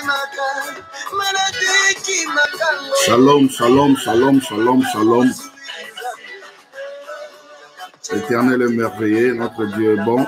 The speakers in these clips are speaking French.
Shalom, shalom, shalom, shalom, shalom. L'Éternel est merveilleux, notre Dieu est bon.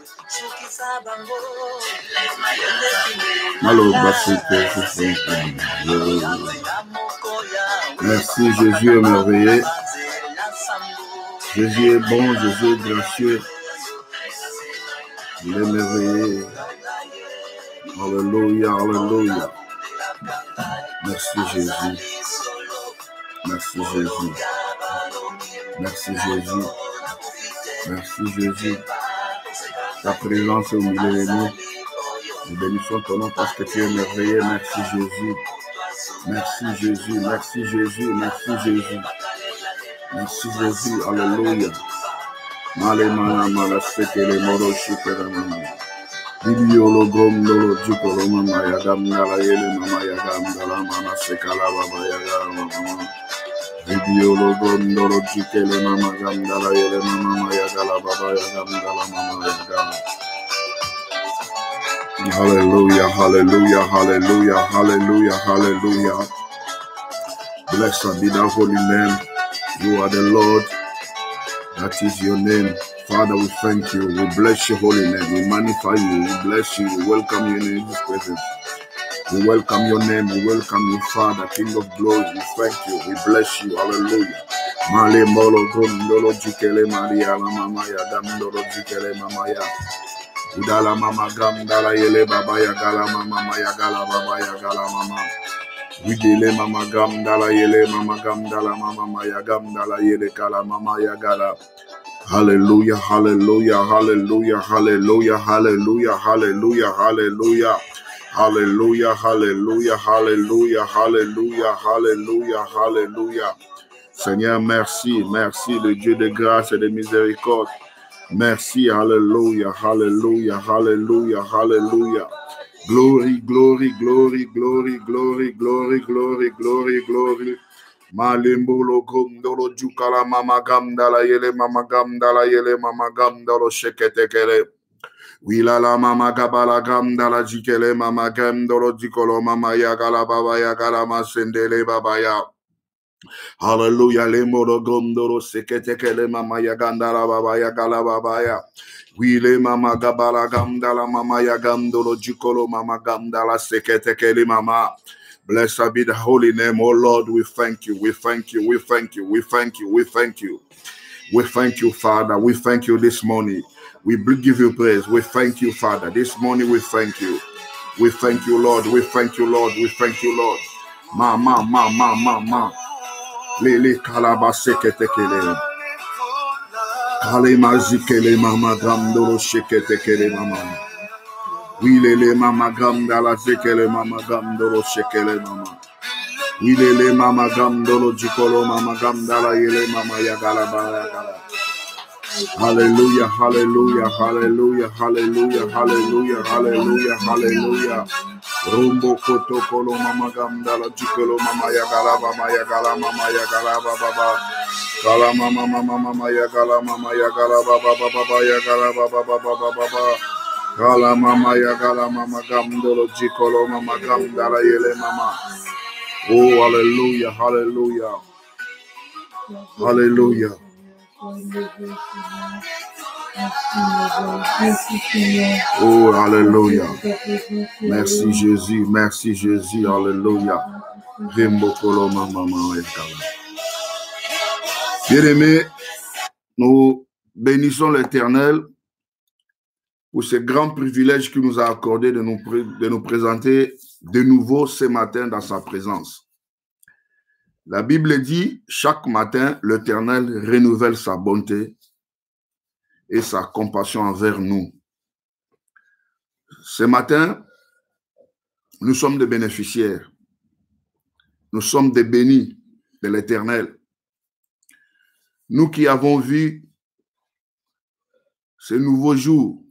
Merci, Jésus est merveilleux. Jésus est bon, Jésus est gracieux. Il est merveilleux. Alléluia, alléluia. Merci Jésus. Merci Jésus. Merci Jésus. Merci Jésus. Ta présence est au milieu de nous. Nous bénissons ton nom parce que tu es merveilleux. Merci Jésus. Merci Jésus. Merci Jésus. Merci Jésus. Merci Jésus. Alléluia. Malemana malasekele moro shikeramama. Bibiolo gomdolo jukolo mama yagam nala yele mama yagam nala mama sekala baba yagam. Bibiolo gomdolo jukele mama yagam nala yele mama yagala baba yagam nala mama yagam. Hallelujah, hallelujah, hallelujah, hallelujah, hallelujah. Blessed be thy holy name. You are the Lord. That is your name. Father, we thank you. We bless your holy name. We magnify you. We bless you. We welcome you in this presence. We welcome your name. We welcome you, Father, King of glory. We thank you. We bless you. Hallelujah. Male molo gondolo jikele Maria la mama ya damdolo jikele mama ya. Udala mama gamdala yele baba ya gala mama ya gala baba ya gala mama. Widele mama gamdala yele mama gamdala mama ya gamdala yele kala mama ya gala. Hallelujah, hallelujah, hallelujah, hallelujah, hallelujah, hallelujah, hallelujah, hallelujah, hallelujah, hallelujah, hallelujah, hallelujah, hallelujah. Seigneur, merci, merci, le Dieu de grâce et de miséricorde. Merci, hallelujah, hallelujah, hallelujah, hallelujah. Glory, glory, glory, glory, glory, glory, glory, glory, glory. Malimbolo gondolo jukala mama gamdala yele mama gamdala yele mama gamdalo sheketekele. Wilala mama gabala gamdala jikele mama gamdolo jikolo mama yagala baba yagala masendele baba ya. Hallelujah, lemoro gondolo seketekele mama yagandala baba yagala baba ya. Wile mama gabala gamdala mama yagandolo jikolo mama gamdala seketekele mama. Blessed be the holy name, oh Lord. We thank you, we thank you, we thank you, we thank you, we thank you. We thank you, Father. We thank you this morning. We give you praise. We thank you, Father. This morning we thank you. We thank you, Lord. We thank you, Lord. We thank you, Lord. Ma. Lele kalaba seketekele. Kale mazikele mama gamdoro sheketekele mama. Wilele mama gamdala zekele mama gamdoro shekele mama. Wilele mama gamdolo jikolo mama gamdala yele mama yagala bayagala. Hallelujah, hallelujah, hallelujah, hallelujah, hallelujah, hallelujah, hallelujah. Rumbo koto kolo mama gamdala jikolo mama yagala mama yagala baba. Kala mama yagala baba yagala baba. Kala mama yagala mama gamdolo jikolo mama gamdala yele mama. Oh, hallelujah, hallelujah, hallelujah. Oh, hallelujah. Merci Jésus, hallelujah. Bien-aimés, nous bénissons l'Éternel pour ce grand privilège qu'il nous a accordé de nous présenter de nouveau ce matin dans sa présence. La Bible dit, chaque matin, l'Éternel renouvelle sa bonté et sa compassion envers nous. Ce matin, nous sommes des bénéficiaires. Nous sommes des bénis de l'Éternel. Nous qui avons vu ce nouveau jour,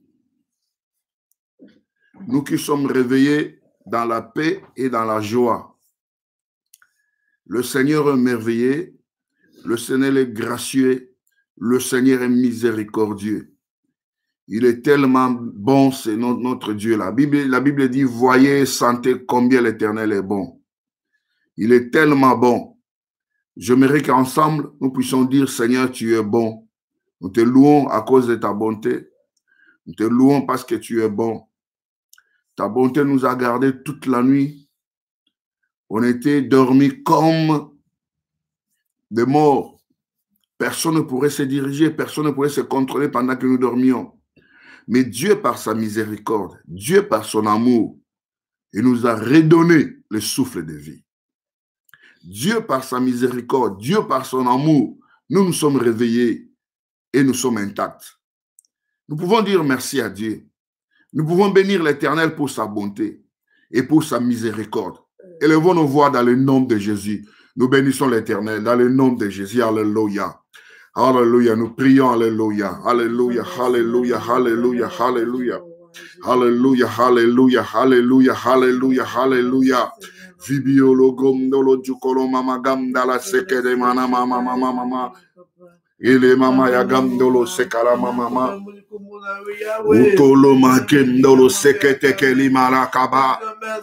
nous qui sommes réveillés dans la paix et dans la joie. Le Seigneur est merveilleux, le Seigneur est gracieux, le Seigneur est miséricordieux. Il est tellement bon, c'est notre Dieu. La Bible dit, voyez, sentez combien l'Éternel est bon. Il est tellement bon. J'aimerais qu'ensemble, nous puissions dire, Seigneur, tu es bon. Nous te louons à cause de ta bonté. Nous te louons parce que tu es bon. Ta bonté nous a gardés toute la nuit. On était dormis comme des morts. Personne ne pourrait se diriger, personne ne pourrait se contrôler pendant que nous dormions. Mais Dieu, par sa miséricorde, Dieu, par son amour, il nous a redonné le souffle de vie. Dieu, par sa miséricorde, Dieu, par son amour, nous nous sommes réveillés et nous sommes intacts. Nous pouvons dire merci à Dieu. Nous pouvons bénir l'Éternel pour sa bonté et pour sa miséricorde. Élevons nos voix dans le nom de Jésus. Nous bénissons l'Éternel dans le nom de Jésus. Alléluia. Alléluia. Nous prions. Alléluia. Alléluia. Alléluia. Alléluia. Alléluia. Alléluia. Alléluia. Alléluia. Alléluia. Alléluia. Vibiolo gomdolo jukolo mama gamdala sekede mana mama mama mama. Ele mama ya gamdolo sekala mama mama. Utolo magendolo sekete keli marakaba.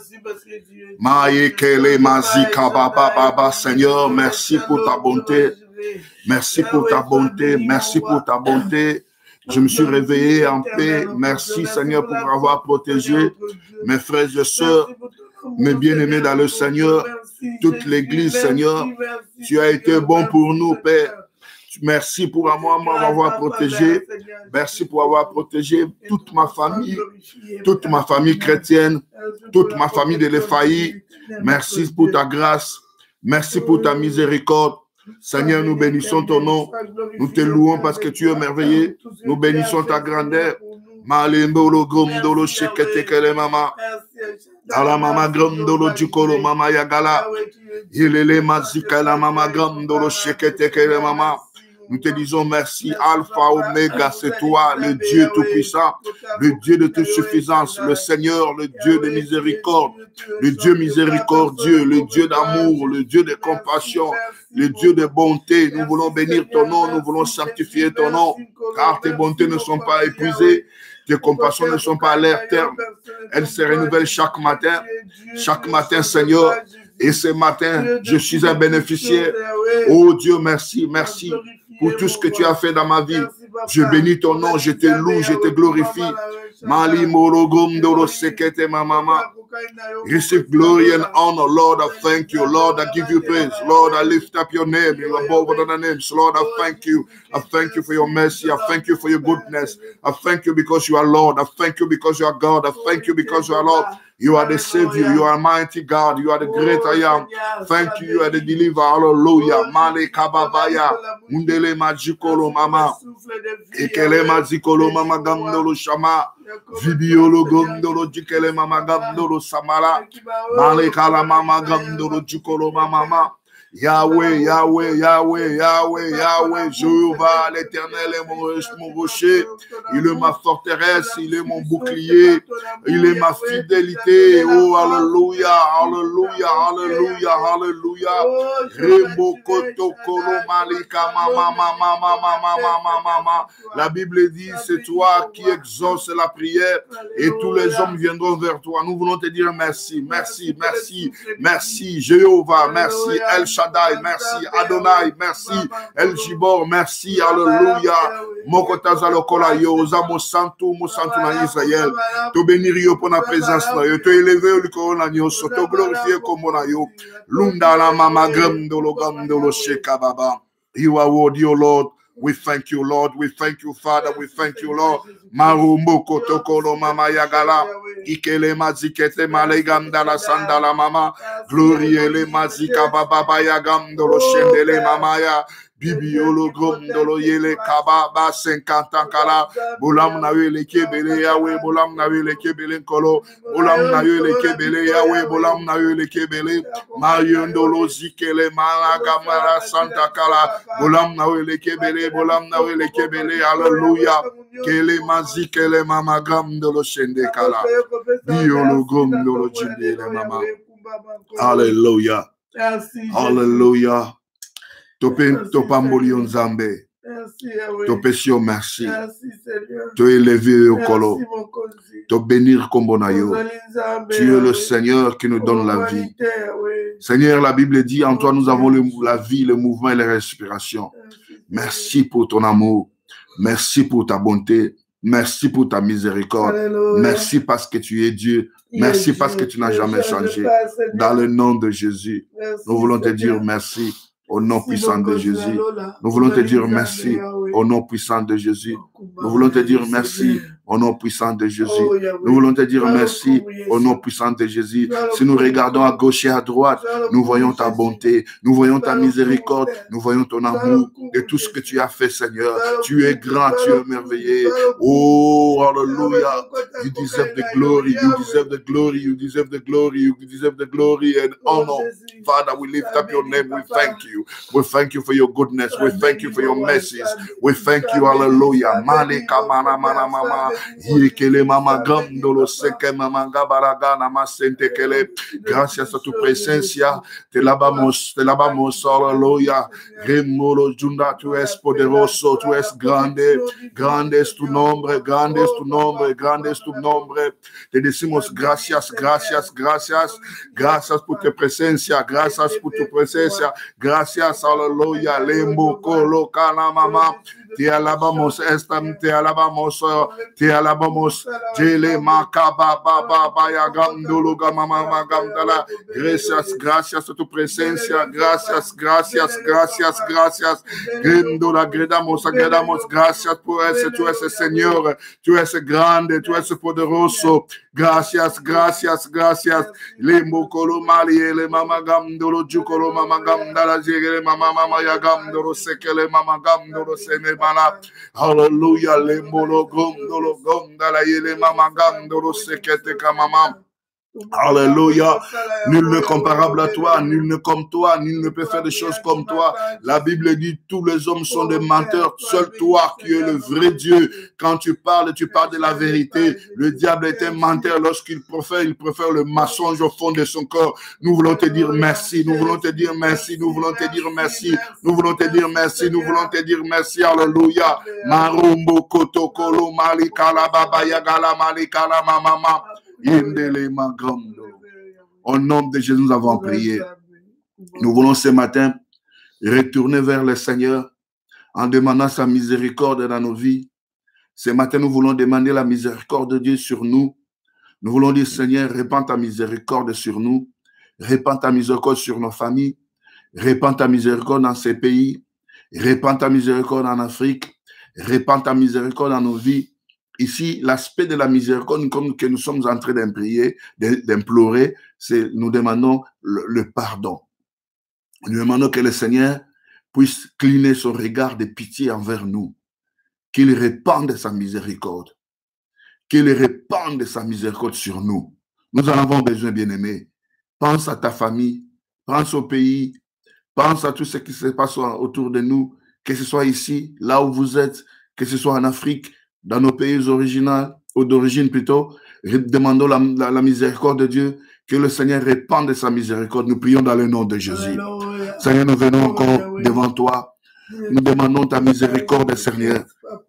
Maye kele mazika baba baba. Seigneur, merci pour ta bonté. Merci pour ta bonté. Merci pour ta bonté. Je me suis réveillé en paix. Merci Seigneur pour avoir protégé mes frères et sœurs, mes bien-aimés dans le Seigneur, toute l'église Seigneur. Tu as été bon pour nous, Père. Merci pour m'avoir protégé. Merci pour avoir protégé toute ma famille chrétienne, toute ma famille de l'Ephaï. Merci pour ta grâce. Merci pour ta miséricorde. Seigneur, nous bénissons ton nom. Nous te louons parce que tu es merveilleux. Nous bénissons ta grandeur. Malembolo gomdolo sheketekele mama. Ala mama grandolo jukolo mama yagala. Ilele mazika la mama grandolo sheketekele mama. Nous te disons merci, Alpha, Oméga, c'est toi, le Dieu tout-puissant, le Dieu de toute suffisance, le Seigneur, le Dieu de miséricorde, le Dieu miséricordieux, le Dieu d'amour, le Dieu de compassion, le Dieu de bonté. Nous voulons bénir ton nom, nous voulons sanctifier ton nom, car tes bontés ne sont pas épuisées, tes compassions ne sont pas à leur terme. Elles se renouvellent chaque matin, Seigneur. Et ce matin, je suis un bénéficiaire. Oh Dieu, merci, merci pour tout ce que tu as fait dans ma vie. Je bénis ton nom, je te loue, je te glorifie. Mali morogom doro sekete mama. Receive glory and honor, Lord. I thank you, Lord. I give you praise, Lord. I lift up your name. You are above other names, Lord. I thank you. I thank you for your mercy. I thank you for your goodness. I thank you because you are Lord. I thank you because you are God. I thank you because you are Lord. You are the Savior. You are mighty God. You are the great I am. Thank you. You are the deliverer. Hallelujah. Male kababaya. Mundele majikolo mama. Ekele majikolo mama gamdolo shama. Vibiolo gondolo jikele mama gamdolo samara. Male kala mama gamdolo jikolo mama. Yahweh, Yahweh, Yahweh, Yahweh, Yahweh, Jéhovah, l'Éternel est mon rocher, il est ma forteresse, il est mon bouclier, il est ma fidélité. Oh, alléluia, alléluia, alléluia, alléluia. Rebokoto kolo malika mama mama mama mama mama. La Bible dit, c'est toi qui exauces la prière et tous les hommes viendront vers toi. Nous voulons te dire merci, merci, merci, merci, Jéhovah, merci, El Shaddai, merci, Adonai, merci, El Jibor, merci, alléluia. Mokotaza lokola yo, zamo santu na Israël. Te bénir yo pour la présence na yo, te élever le corona yo, te glorifier comme na yo. Lunda la mama gandolo gandolo sheka baba. You are worthy, O Lord. We thank you, Lord. We thank you, Father. We thank you, Lord. Marumbo tokolo mama yagala. Ikele mazikete maleganda la sandala mama. Gloriele mazika baba yagandolo shendele mama ya. Bibiolo gondolo yele kababa 50 ans kala. Bolam na le kebele yawe. Bolam na le kebele kolo. Bolam na le kebele yawe. Bolam na le kebele. Mayondolo zikele malagamara santa kala. Bolam na le kebele. Bolam na le kebele. Alléluia. Kele mazi kele mama gamdolo shende kala. Biolo gondolo jindele mama. Alléluia. Alléluia. Topambolion zambe. Merci, Te pesio merci. Merci, Seigneur. Te élever au colo. Merci, mon cosy. Te bénir comme bonayo. Tu es le Seigneur qui nous donne la vie. Seigneur, la Bible dit, en toi nous avons la vie, le mouvement et la respiration. Merci pour ton amour. Merci pour ta bonté. Merci pour ta miséricorde. Alléluia. Merci parce que tu es Dieu. Merci parce que tu n'as jamais changé. Dans le nom de Jésus, nous voulons te dire merci au nom puissant de Jésus. Nous voulons te dire merci au nom puissant de Jésus. Nous voulons te dire merci au nom puissant de Jésus. Nous voulons te dire merci au nom puissant de Jésus. Si nous regardons à gauche et à droite, nous voyons ta bonté, nous voyons ta miséricorde, nous voyons ton amour et tout ce que tu as fait, Seigneur. Tu es grand, tu es merveilleux. Oh, hallelujah. You deserve the glory, you deserve the glory, you deserve the glory, you deserve the glory and honor. Father, we lift up your name. We thank you. We thank you for your goodness. We thank you for your mercies. We thank you, hallelujah. Malika mana mana mama. Yekele mama gandolo seke mama gabaragana masente kele. Gracias a tu presencia. Te alabamos, hallelujah. Remolo junda, tu es poderoso, tu es grande. Grande es tu nombre, grande es tu nombre, grande es tu nombre. Te decimos gracias, gracias, gracias. Gracias por tu presencia, gracias por tu presencia. Gracias, aleluya. Lembo colocana mamá. Te alabamos, te alabamos, te alabamos. Jele makaba baba baya gandulu gamama gandala. Gracias, gracias a tu presencia. Gracias, gracias, gracias, gracias. Gandula, agradamos, agradamos. Gracias por eso. Tu es el Señor. Tu es grande, tu es poderoso. Gracias, gracias, gracias. Lembo colomali, le mama gandulu, jucolo mama gandala, jele mama mama ya gandulu, sekele mama gandulu, sene. Hallelujah, lembo gondolo gondala yele mama gandolo sekete kamama. Alléluia. Nul n'est comparable à toi, nul n'est comme toi, nul ne peut faire des choses comme toi. La Bible dit tous les hommes sont des menteurs. Seul toi qui es le vrai Dieu. Quand tu parles de la vérité. Le diable est un menteur. Lorsqu'il préfère le mensonge au fond de son corps. Nous voulons te dire merci. Nous voulons te dire merci. Nous voulons te dire merci. Nous voulons te dire merci. Nous voulons te dire merci. Alléluia. Marumbo kotokolo malikala baba yagala malikala mama. Au nom de Jésus, nous avons prié. Nous voulons ce matin retourner vers le Seigneur en demandant sa miséricorde dans nos vies. Ce matin, nous voulons demander la miséricorde de Dieu sur nous. Nous voulons dire, Seigneur, répands ta miséricorde sur nous. Répands ta miséricorde sur nos familles. Répands ta miséricorde dans ces pays. Répands ta miséricorde en Afrique. Répands ta miséricorde dans nos vies. Ici, l'aspect de la miséricorde comme que nous sommes en train d'implorer, c'est nous demandons le pardon. Nous demandons que le Seigneur puisse cligner son regard de pitié envers nous, qu'il répande sa miséricorde, qu'il répande sa miséricorde sur nous. Nous en avons besoin, bien-aimés. Pense à ta famille, pense au pays, pense à tout ce qui se passe autour de nous, que ce soit ici, là où vous êtes, que ce soit en Afrique, dans nos pays originaux, ou d'origine plutôt, demandons la miséricorde de Dieu, que le Seigneur répande sa miséricorde. Nous prions dans le nom de Jésus. Alléluia. Seigneur, nous venons encore devant toi. Nous demandons ta miséricorde, Seigneur.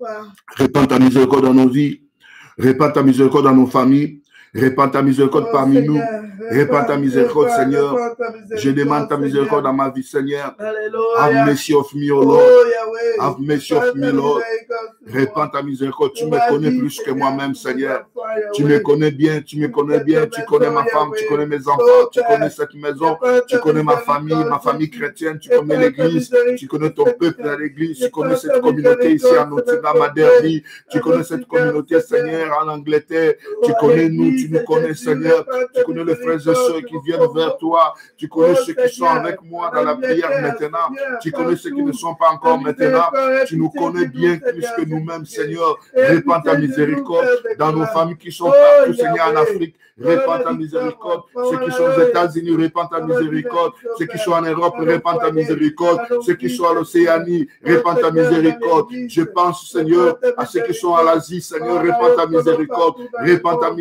Répande ta miséricorde dans nos vies. Répande ta miséricorde dans nos familles. Répande ta miséricorde parmi nous. Répande ta miséricorde, Seigneur. Je demande ta miséricorde dans ma vie, Seigneur. Have mercy of me, O Lord. Have mercy of me, Lord. Répande ta miséricorde. Tu me connais plus que moi-même, Seigneur. Tu me connais bien, tu me connais bien. Tu connais ma femme, tu connais mes enfants, tu connais cette maison, tu connais ma famille chrétienne, tu connais l'église, tu connais ton peuple à l'église, tu connais cette communauté ici en Nottingham, à Derby, tu connais cette communauté, Seigneur, en Angleterre, tu connais nous, tu nous connais, Seigneur, tu connais les frères et sœurs qui viennent vers toi, tu connais ceux qui sont avec moi dans la prière maintenant, tu connais ceux qui ne sont pas encore maintenant, tu nous connais bien plus que nous-mêmes, Seigneur. Répands ta miséricorde dans nos familles qui sont partout, Seigneur, en Afrique. Répands ta miséricorde. Ceux qui sont aux États-Unis, répands ta miséricorde. Ceux qui sont en Europe, répands ta miséricorde. Ceux qui sont à l'Océanie, répands ta miséricorde. Je pense, Seigneur, à ceux qui sont à l'Asie, Seigneur, répands ta miséricorde. Répands ta miséricorde.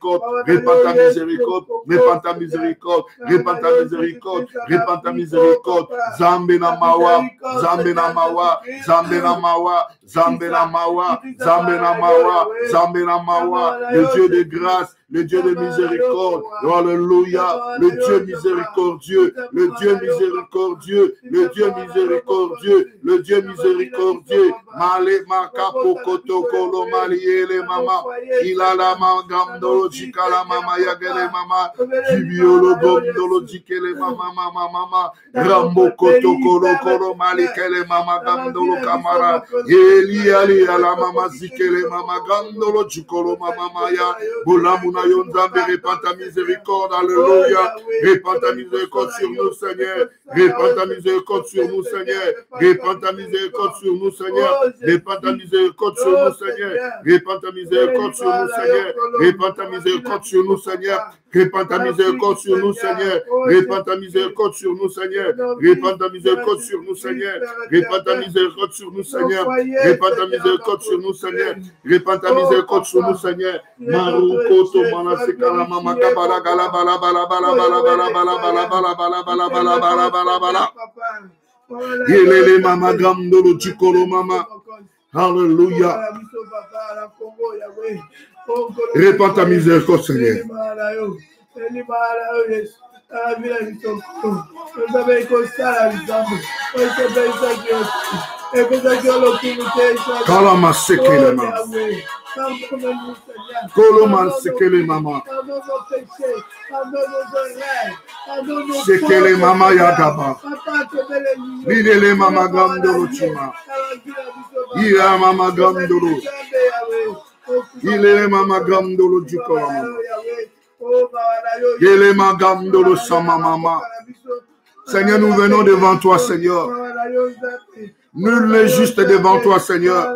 miséricorde, répand ta miséricorde, répand ta miséricorde, répand ta miséricorde, répand ta miséricorde. Zambena mawa, Zambena mawa, Zambena mawa, Zambena mawa, Zambena mawa, Zambena mawa, le Dieu de grâce, le Dieu de miséricorde, alléluia, le Dieu miséricordieux, le Dieu miséricordieux, le Dieu miséricordieux, le Dieu miséricordieux, Male makapo koto kolo maliele mama, ilala magando jikala mama yagele mama, jibiolo gondolo jikele mama mama mama, rambo koto kolo kolo malikele mama gandolo kamara, eli ali ala mama zikele mama gandolo jikolo mama maya, bolamuna yonzambe, répand ta miséricorde, alléluia, répand ta miséricorde sur nous Seigneur, répand ta miséricorde sur nous Seigneur, répand ta miséricorde sur nous Seigneur, répand ta miséricorde sur nous Seigneur, répand ta miséricorde sur nous Seigneur, répand ta miséricorde sur nous Seigneur, répand ta miséricorde sur nous Seigneur, répand ta miséricorde sur nous Seigneur, répand ta miséricorde sur nous Seigneur, répand ta miséricorde sur nous Seigneur, répand ta miséricorde sur nous Seigneur, répand ta miséricorde sur nous Seigneur, Marukoto manasekala mama kabala gala bala bala bala bala bala bala bala bala bala bala bala bala bala bala. Yelele mama gamdolo chikolo mama. Alléluia. Répands ta miséricorde, Seigneur. Kalama sekele mama. Koloman sekele mama. Sekele mama yadaba. Lidele mama gamdolo chima. Ira mama gamdolo. Ilele mama gamdolo jikola mama. Yele mama gamdolo sama mama. Seigneur, nous venons devant toi, Seigneur. Nul n'est juste devant toi, Seigneur.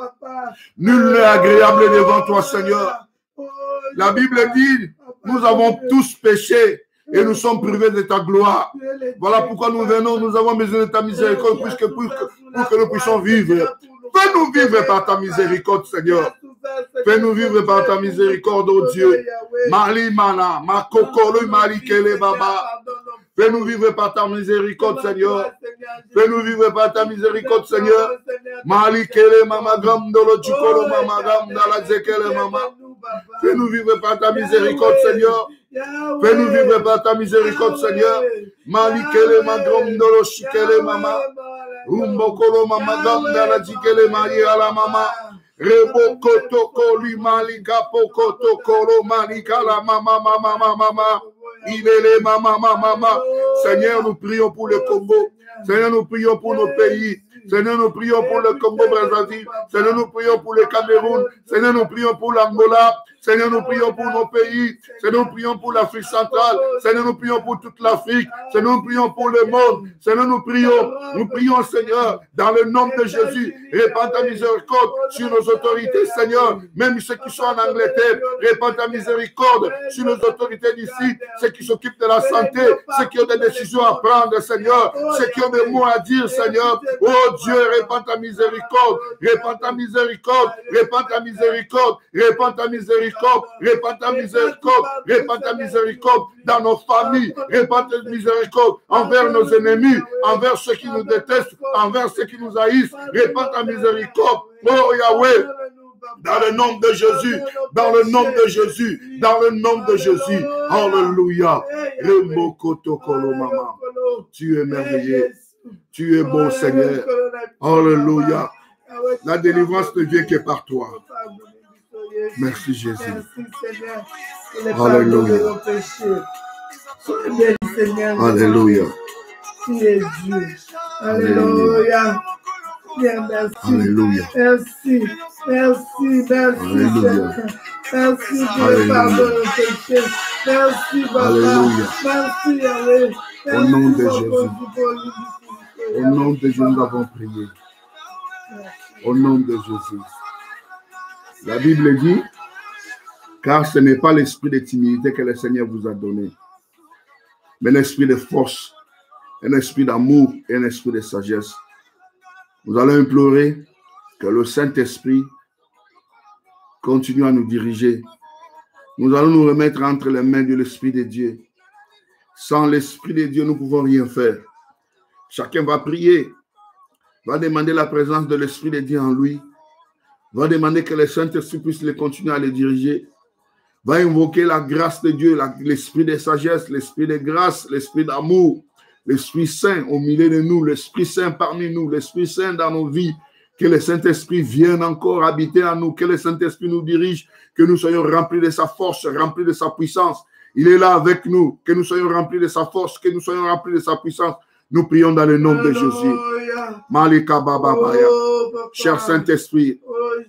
Nul n'est agréable devant toi, Seigneur. La Bible dit, nous avons tous péché et nous sommes privés de ta gloire. Voilà pourquoi nous venons, nous avons besoin de ta miséricorde pour que nous puissions vivre. Fais-nous vivre par ta miséricorde, Seigneur. Fais-nous vivre par ta miséricorde, oh Dieu. Mali mana, ma kokolo mali kele baba. Fais-nous vivre par ta miséricorde, Seigneur. Fais-nous vivre par ta miséricorde, Seigneur. Mali kele mama gamdolo chikolo mama gamdala zekele mama. Fais-nous vivre par ta miséricorde, Seigneur. Fais-nous vivre par ta miséricorde, Seigneur. Mali kele magomdolo chikele mama. Rumbokolo mama gamdala chikele mari ala mama. Rebo koto koli mali kapo koto kolo mali kala mama mama mama mama. Ilele mama mama mama. Seigneur, nous prions pour le Congo. Seigneur, nous prions pour nos pays. Seigneur, nous prions pour le Congo-Brazzaville. Seigneur, nous prions pour le Cameroun. Seigneur, nous prions pour l'Angola. Seigneur, nous prions pour nos pays. Seigneur, nous prions pour l'Afrique centrale. Seigneur, nous prions pour toute l'Afrique. Seigneur, nous prions pour le monde. Seigneur, nous prions, Seigneur, dans le nom de Jésus. Répands ta miséricorde sur nos autorités, Seigneur. Même ceux qui sont en Angleterre, répands ta miséricorde sur nos autorités d'ici. Ceux qui s'occupent de la santé, ceux qui ont des décisions à prendre, Seigneur. Ceux qui ont des mots à dire, Seigneur. Oh Dieu, répands ta miséricorde. Répands ta miséricorde. Répands ta miséricorde. Répands ta miséricorde. Répands ta miséricorde, répands ta miséricorde dans nos familles, répands ta miséricorde envers nos ennemis, envers ceux qui nous détestent, envers ceux qui nous haïssent, répands ta miséricorde, oh Yahweh, dans le nom de Jésus, dans le nom de Jésus, dans le nom de Jésus, alléluia, tu es merveilleux, tu es beau Seigneur, alléluia, la délivrance ne vient que par toi. Merci Jésus. Alléluia. Alléluia. Alléluia. Alléluia. Merci. Merci. Alléluia. Merci de pardonner nos péchés. Merci Alléluia. Merci. Au nom de Jésus. Au nom de Jésus, nous avons prié. Au nom de Jésus. La Bible dit, car ce n'est pas l'esprit de timidité que le Seigneur vous a donné, mais l'esprit de force, un esprit d'amour et un esprit de sagesse. Nous allons implorer que le Saint-Esprit continue à nous diriger Nous allons nous remettre entre les mains de l'Esprit de Dieu. Sans l'Esprit de Dieu, nous ne pouvons rien faire. Chacun va prier, va demander la présence de l'Esprit de Dieu en lui, va demander que le Saint-Esprit puisse le continuer à le diriger, va invoquer la grâce de Dieu, l'Esprit de sagesse, l'Esprit de grâce, l'Esprit d'amour, l'Esprit Saint au milieu de nous, l'Esprit Saint parmi nous, l'Esprit Saint dans nos vies. Que le Saint-Esprit vienne encore habiter en nous, que le Saint-Esprit nous dirige, que nous soyons remplis de sa force, remplis de sa puissance. Il est là avec nous, que nous soyons remplis de sa force, que nous soyons remplis de sa puissance. Nous prions dans le nom de Jésus. Malika Bababaya. Cher Saint-Esprit,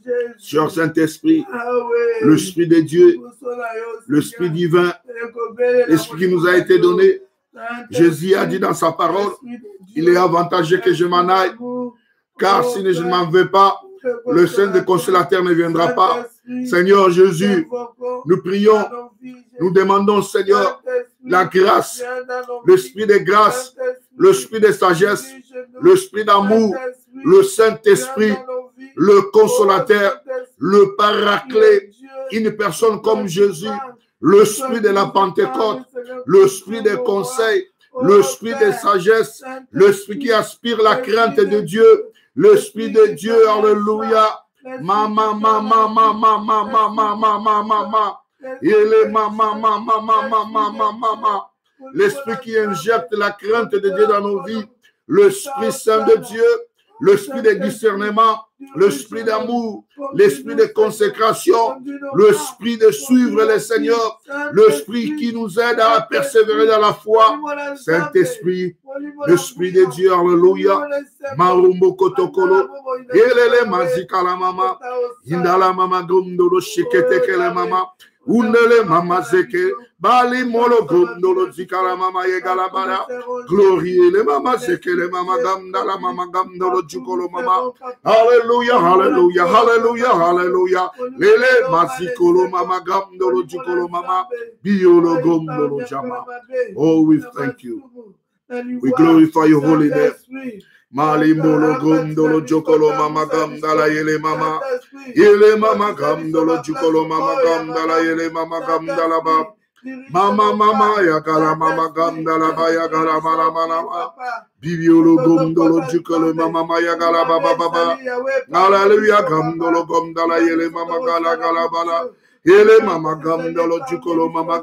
cher Saint-Esprit, l'Esprit de Dieu, l'Esprit divin, l'Esprit qui nous a été donné. Jésus a dit dans sa parole, il est avantageux que je m'en aille, car si je ne m'en vais pas, le Saint de Consolateur ne viendra pas. Seigneur Jésus, nous prions, nous demandons, Seigneur, la grâce, l'Esprit de grâce, l'Esprit de sagesse, l'Esprit d'amour, le Saint-Esprit, le Consolateur, le Paraclet, une personne comme Jésus, l'Esprit de la Pentecôte, l'Esprit de conseil, l'Esprit de sagesse, l'Esprit qui aspire la crainte de Dieu, l'Esprit de Dieu, alléluia. Mama, mama, mama, mama, mama, mama, mama. Il est mama, mama, mama, mama, mama. L'Esprit qui injecte la crainte de Dieu dans nos vies, l'Esprit Saint de Dieu, l'Esprit de discernement, l'Esprit d'amour, l'Esprit de consécration, l'Esprit de suivre le Seigneur, l'Esprit qui nous aide à persévérer dans la foi, Saint-Esprit, l'Esprit de Dieu, alléluia, Marumbo Kotokolo, Elele Mazikala Mama, Indala Mama Gondolo Shiketekele Mama, Undele Mama Zeke, Bali Molo Gondolo Zikala Mama Yegala Bara, Glorie le Mama Zeke, le Mama Gamdala Mama Gamdolo Jukolo Mama, Alléluia, Alléluia, Alléluia, Alléluia, Lele Mazikolo Mama Gamdolo Jukolo Mama, Biolo Gondolo Jama. Oh, we thank you. We glorify your holy name. Malimbolo Gondolo Jukolo Mama Gamdala Yele Mama, Yele Mama Gamdolo Jukolo Mama Gamdala Yele Mama Gamdala Ba. Mama mama yakala mama gamdala baya gala mama mama bibiolo gomdolo jukolo mama maya gala baba baba hallelujah gamdolo gomdala yele mama gala gala bala yele mama gamdolo jukolo mama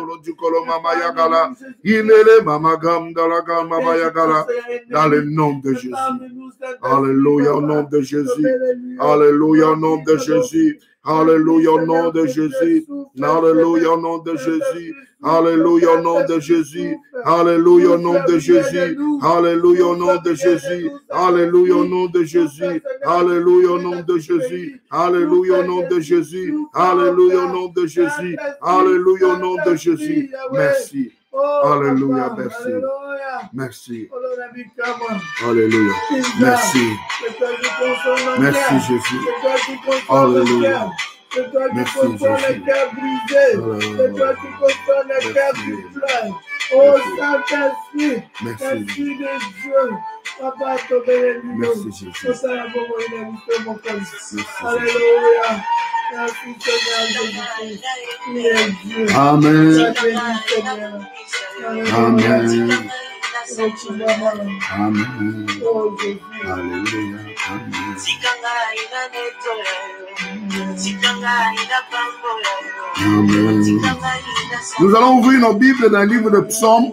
yagala yele mama gamdala gama baya gala dans le nom de Jésus. Alléluia au nom de Jésus. Alléluia au nom de Jésus. Alléluia au nom de Jésus. Alléluia au nom de Jésus. Alléluia au nom de Jésus. Alléluia au nom de Jésus. Alléluia au nom de Jésus. Alléluia au nom de Jésus. Alléluia au nom de Jésus. Alléluia au nom de Jésus. Alléluia au nom de Jésus. Alléluia au nom de Jésus. Merci. Alléluia, merci. Merci. Alléluia. Merci. Merci Jésus. Alléluia. C'est toi qui console les cœurs brisés. C'est toi qui console les cœurs qui pleurent. Oh Saint-Esprit, Esprit de Dieu. Papa, te bénis. Alléluia. Merci Seigneur Jésus. Amen. Amen. Amen. Oh Jésus. Alléluia. Amen. Amen. Nous allons ouvrir nos Bibles dans le livre de Psaume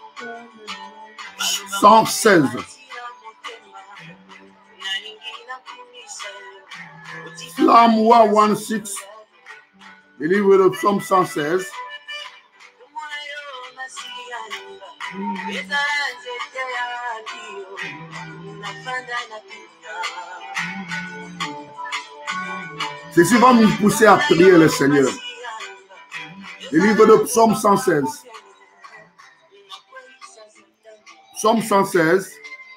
116. Psalm 116, le livre de Psaume 116. Ceci va nous pousser à prier le Seigneur. Le livre de Psaume 116. Psaume 116.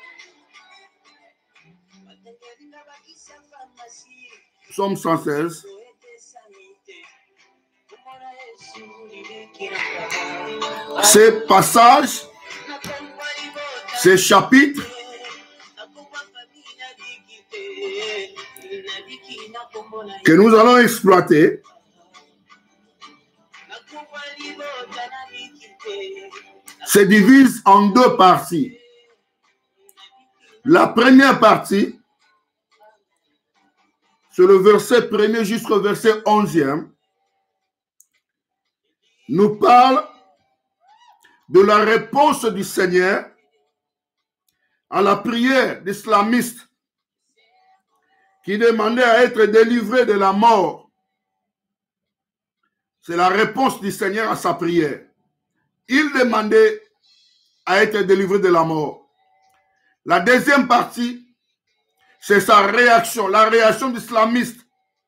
Psaume 116. Ces passages, ces chapitres que nous allons exploiter se divise en deux parties. La première partie, c'est le verset 1er jusqu'au verset 11e, nous parle de la réponse du Seigneur à la prière d'islamiste qui demandait à être délivré de la mort. C'est la réponse du Seigneur à sa prière. Il demandait à être délivré de la mort. La deuxième partie, c'est sa réaction, la réaction d'islamiste.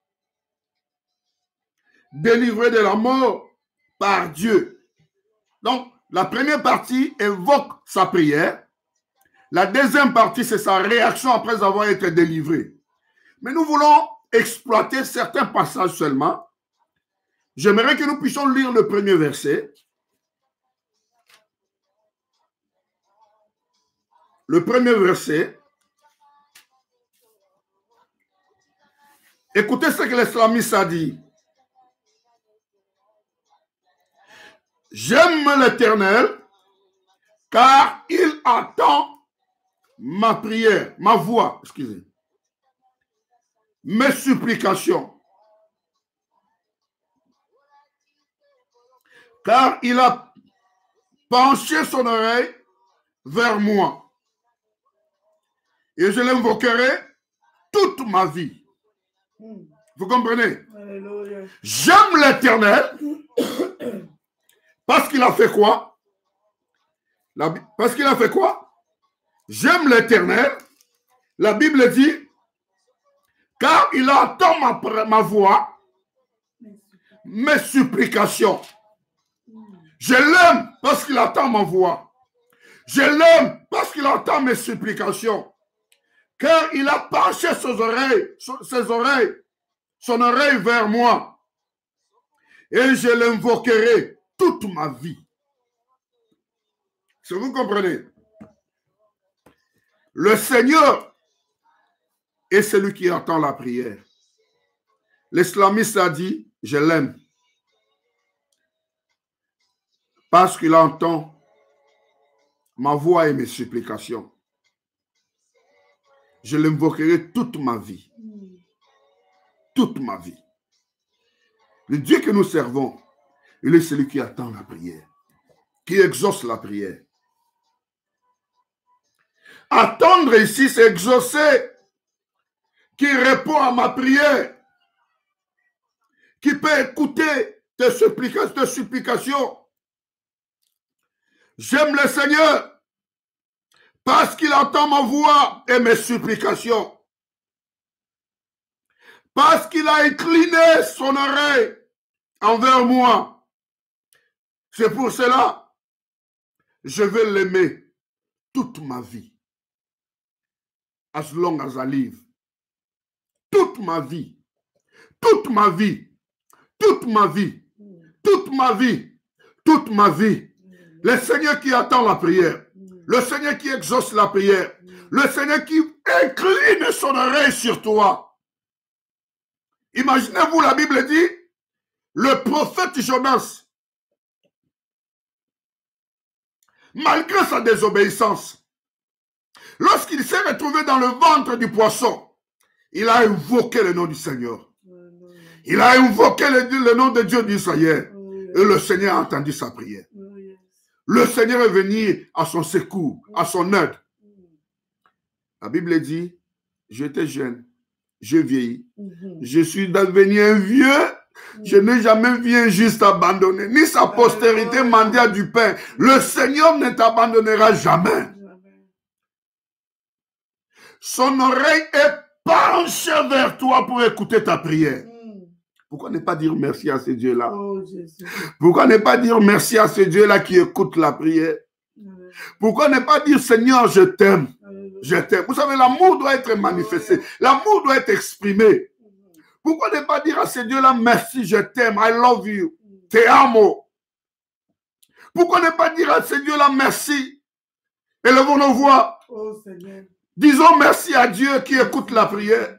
Délivré de la mort par Dieu. Donc, la première partie évoque sa prière. La deuxième partie, c'est sa réaction après avoir été délivré. Mais nous voulons exploiter certains passages seulement. J'aimerais que nous puissions lire le premier verset. Le premier verset. Écoutez ce que l'islamiste a dit. J'aime l'Éternel, car il attend ma prière, ma voix, excusez, mes supplications. Car il a penché son oreille vers moi. Et je l'invoquerai toute ma vie. Vous comprenez? J'aime l'Éternel parce qu'il a fait quoi? Parce qu'il a fait quoi? J'aime l'Éternel. La Bible dit, car il entend ma voix, mes supplications. Je l'aime parce qu'il entend ma voix. Je l'aime parce qu'il entend mes supplications. Car il a penché son oreille vers moi. Et je l'invoquerai toute ma vie. Si vous comprenez, le Seigneur est celui qui entend la prière. L'islamiste a dit, je l'aime. Parce qu'il entend ma voix et mes supplications. Je l'invoquerai toute ma vie. Toute ma vie. Le Dieu que nous servons, il est celui qui attend la prière, qui exauce la prière. Attendre ici, c'est exaucer, qui répond à ma prière, qui peut écouter tes supplications. J'aime le Seigneur parce qu'il entend ma voix et mes supplications. Parce qu'il a incliné son oreille envers moi. C'est pour cela, je vais l'aimer toute ma vie. As long as I live. Toute ma vie. Toute ma vie. Toute ma vie. Toute ma vie. Toute ma vie. Le Seigneur qui attend la prière. Le Seigneur qui exauce la prière. Le Seigneur qui incline son oreille sur toi. Imaginez-vous, la Bible dit, le prophète Jonas, malgré sa désobéissance, lorsqu'il s'est retrouvé dans le ventre du poisson, il a invoqué le nom du Seigneur. Il a invoqué le nom de Dieu d'Israël. Et le Seigneur a entendu sa prière. Le Seigneur est venu à son secours, à son aide. La Bible dit, j'étais jeune, j'ai vieilli. Je suis devenu un vieux. Je n'ai jamais vu un juste abandonné, ni sa postérité mendiant du pain. Le Seigneur ne t'abandonnera jamais. Son oreille est penchée vers toi pour écouter ta prière. Pourquoi ne pas dire merci à ce Dieu-là? Pourquoi ne pas dire merci à ce Dieu-là qui écoute la prière? Pourquoi ne pas dire Seigneur, je t'aime? Je t'aime. Vous savez, l'amour doit être manifesté. L'amour doit être exprimé. Pourquoi ne pas dire à ce Dieu-là merci, je t'aime, I love you, te amo? Pourquoi ne pas dire à ce Dieu-là merci? Élevons nos voix. Disons merci à Dieu qui écoute la prière.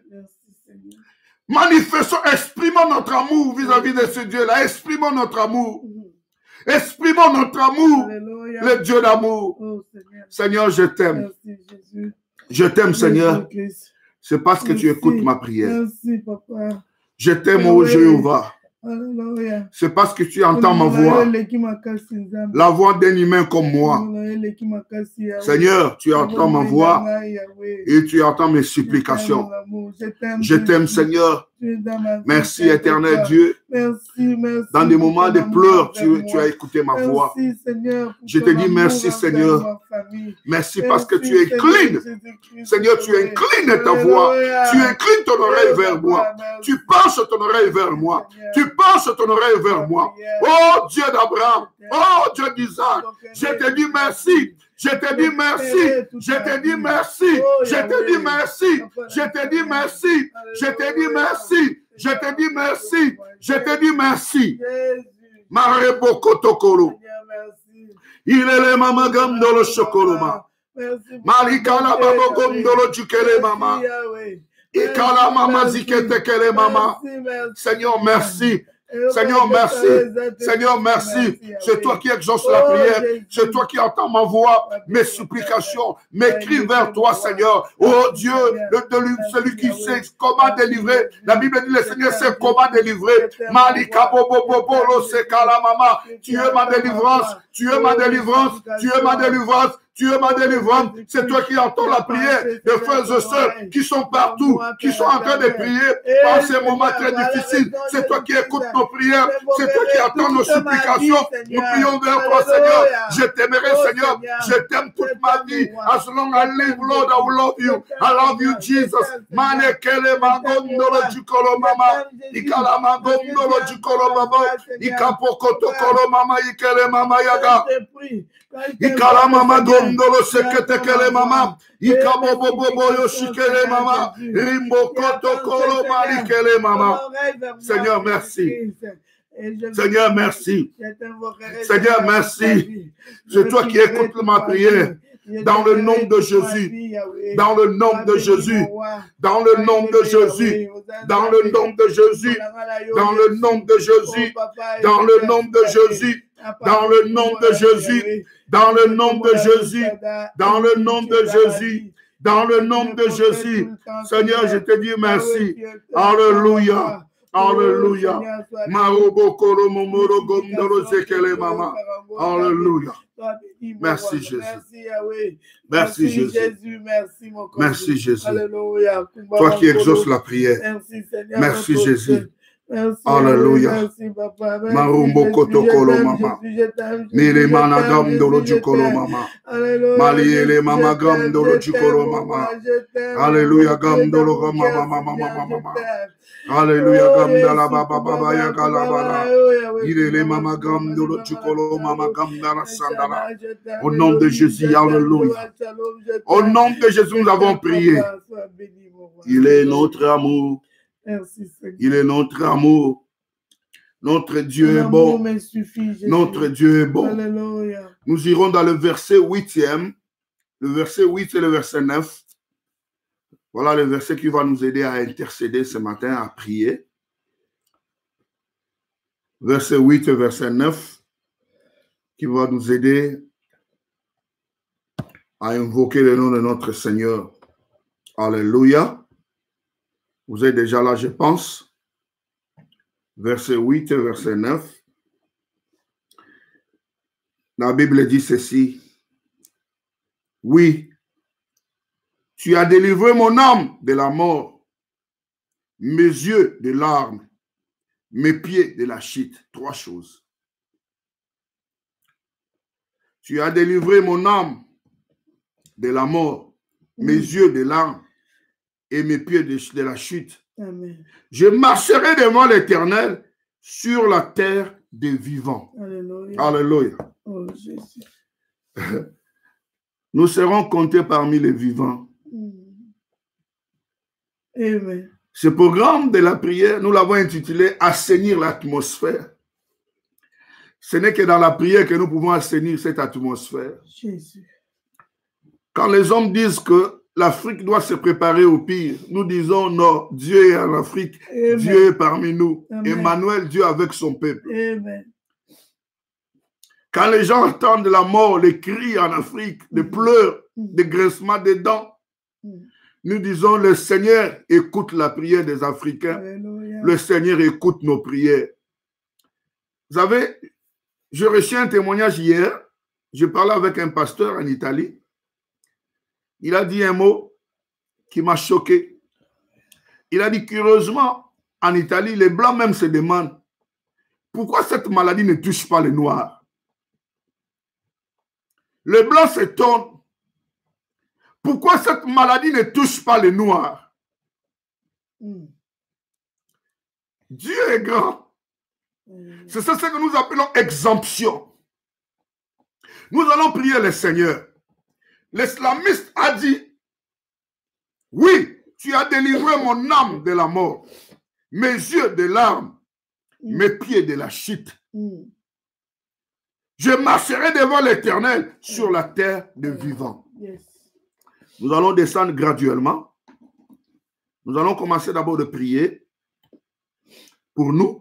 Manifestons, exprimons notre amour vis-à-vis de ce Dieu-là. Exprimons notre amour. Exprimons notre amour. Alléluia. Le Dieu d'amour. Oh, Seigneur. Seigneur, je t'aime. Merci, Jésus. Je t'aime, Seigneur. Jésus-Christ. C'est parce que tu Merci. écoutes ma prière. Merci, Papa. Je t'aime, ô Jéhovah. Alléluia. C'est parce que tu entends ma voix. La voix d'un humain comme moi. Seigneur, tu entends ma voix et tu entends mes supplications. Je t'aime, Seigneur. Merci, éternel Dieu. Merci. Dans des moments de pleurs, tu as écouté ma voix. Merci, Seigneur. Je te dis merci, Seigneur. Merci parce que tu inclines. Seigneur, tu inclines ta voix. Tu inclines ton oreille vers moi. Tu penches ton oreille vers moi. Tu penches ton oreille vers moi. Oh Dieu d'Abraham. Oh Dieu d'Isaac. Je te dis merci. Je te dis merci. Je te dis merci. Je te dis merci. Je te dis merci. Je te dis merci. Je te dis merci. Je te dis merci. Mareboko tokolo. Il est le mama gandolo chokoloma. Malikala babo gondolo chukele mama. Ikala mama zikete kele mama. Seigneur, merci. Seigneur, merci. Seigneur, merci. C'est toi qui exauces la prière. C'est toi qui entends ma voix, mes supplications, mes cris vers toi, Seigneur. Oh Dieu, celui qui sait comment délivrer. La Bible dit, le Seigneur sait comment délivrer. Malika bobo bobo lo sekala mama. Tu es ma délivrance. Tu es ma délivrance. Tu es ma délivrance. Tu es ma délivrance. C'est toi qui entends la prière des frères et sœurs qui sont partout, qui sont en train de prier en ces moments très difficiles. C'est toi qui écoutes nos prières. C'est toi qui entends nos supplications. Nous prions vers toi, Seigneur. Je t'aimerai, Seigneur. Je t'aime toute ma vie. As long as I live, Lord, I will love you. I love you, Jesus. Manekele magondolo jukolo mama. Ikala magondolo jukolo mama. Ikapokoto kolo mama. Ikele mama yaga. Ikala mama gondolo sekete kele mama. Ikabobobobo yoshikele mama. Rimbo koto kolo malikele mama. Seigneur, merci. Seigneur, merci. Seigneur, merci. C'est toi qui écoutes ma prière. Dans le nom de Jésus. Dans le nom de Jésus. Dans le nom de Jésus. Dans le nom de Jésus. Dans le nom de Jésus. Dans le nom de Jésus. Dans le nom de Jésus. Dans le nom de Jésus. Dans le nom de Jésus. Dans le nom de Jésus. Seigneur, je te dis merci. Alléluia. Alléluia. Alléluia. Merci Jésus. Merci Jésus. Merci Jésus. Toi qui exauces la prière. Merci Jésus. Alléluia. Marumbo kotokolo mama. Mire managam dolo jukolo mama. Maliele mama gam dolo jukolo mama. Alléluia gam dolo mama mama mama. Alléluia gam dala baba baba ya galabala. Irele mama gam dolo jukolo mama gam dala sandala. Au nom de Jésus, alléluia. Au nom de Jésus, nous avons prié. Il est notre amour. Merci, Seigneur. Il est notre amour. Notre Dieu est bon. Notre Dieu est bon. Alléluia. Nous irons dans le verset 8e. Le verset 8 et le verset 9. Voilà le verset qui va nous aider à intercéder ce matin, à prier. Verset 8 et verset 9. Qui va nous aider à invoquer le nom de notre Seigneur. Alléluia. Vous êtes déjà là, je pense. Verset 8 et verset 9. La Bible dit ceci. Oui, tu as délivré mon âme de la mort, mes yeux de larmes, mes pieds de la chute. Trois choses. Tu as délivré mon âme de la mort, mes yeux de larmes, et mes pieds de la chute. Amen. Je marcherai devant l'Éternel sur la terre des vivants. Alléluia. Alléluia. Oh, Jésus. Nous serons comptés parmi les vivants. Amen. Ce programme de la prière, nous l'avons intitulé « Assainir l'atmosphère ». Ce n'est que dans la prière que nous pouvons assainir cette atmosphère. Jésus. Quand les hommes disent que l'Afrique doit se préparer au pire, nous disons non, Dieu est en Afrique, Amen. Dieu est parmi nous. Amen. Emmanuel, Dieu avec son peuple. Amen. Quand les gens entendent la mort, les cris en Afrique, les pleurs, les grincements des dents, nous disons, le Seigneur écoute la prière des Africains. Alléluia. Le Seigneur écoute nos prières. Vous savez, j'ai reçu un témoignage hier. Je parlais avec un pasteur en Italie. Il a dit un mot qui m'a choqué. Il a dit, curieusement, en Italie, les Blancs même se demandent pourquoi cette maladie ne touche pas les Noirs. Les Blancs s'étonnent. Pourquoi cette maladie ne touche pas les Noirs? Dieu est grand. C'est ça ce que nous appelons exemption. Nous allons prier le Seigneur. L'islamiste a dit, oui, tu as délivré mon âme de la mort, mes yeux de larmes, mes pieds de la chute. Je marcherai devant l'Éternel sur la terre des vivants. Nous allons descendre graduellement. Nous allons commencer d'abord de prier pour nous,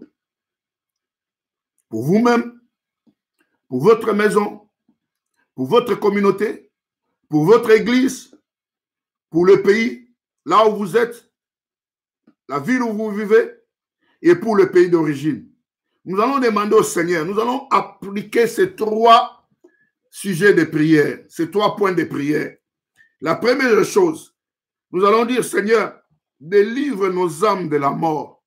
pour vous-même, pour votre maison, pour votre communauté, pour votre église, pour le pays, là où vous êtes, la ville où vous vivez, et pour le pays d'origine. Nous allons demander au Seigneur, nous allons appliquer ces 3 sujets de prière, ces 3 points de prière. La première chose, nous allons dire, Seigneur, délivre nos âmes de la mort.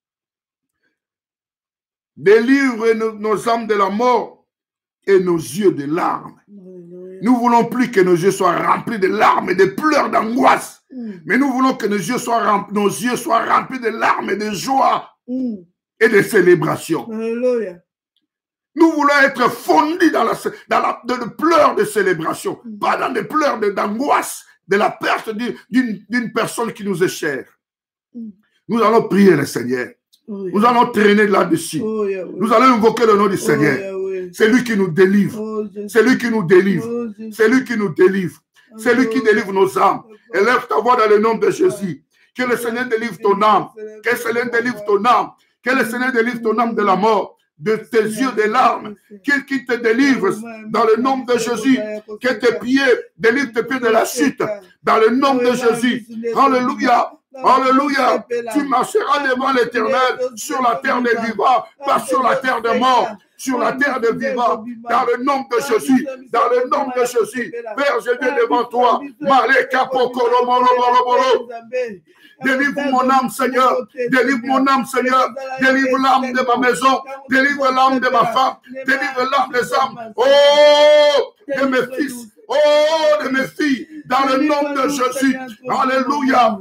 Délivre nos âmes de la mort et nos yeux de larmes. Nous voulons plus que nos yeux soient remplis de larmes et de pleurs d'angoisse. Mais nous voulons que nos yeux soient remplis de larmes et de joie et de célébration. Alléluia. Nous voulons être fondus dans le pleurs de célébration, pas dans des pleurs d'angoisse, de la perte d'une personne qui nous est chère. Nous allons prier le Seigneur. Nous allons traîner là-dessus. Nous allons invoquer le nom du Seigneur. C'est lui qui nous délivre. C'est lui qui nous délivre. C'est lui qui nous délivre. C'est lui qui délivre nos âmes. Élève ta voix dans le nom de Jésus. Que le Seigneur délivre ton âme. Que le Seigneur délivre ton âme. Que le Seigneur délivre ton âme de la mort, de tes yeux de larmes. Qu'il te délivre dans le nom de Jésus. Que tes pieds délivrent tes pieds de la chute. Dans le nom de Jésus. Alléluia. Alléluia. Tu marcheras devant l'Éternel sur la terre des vivants, pas sur la terre des morts. Sur la terre des vivants, dans le nom de Jésus, dans le nom de Jésus. Père, je viens devant toi. Délivre mon âme, Seigneur. Délivre mon âme, Seigneur. Délivre l'âme de ma maison. Délivre l'âme de ma femme. Délivre l'âme des âmes. Oh, de mes fils. Oh, de mes filles, dans le nom de Jésus. Alléluia.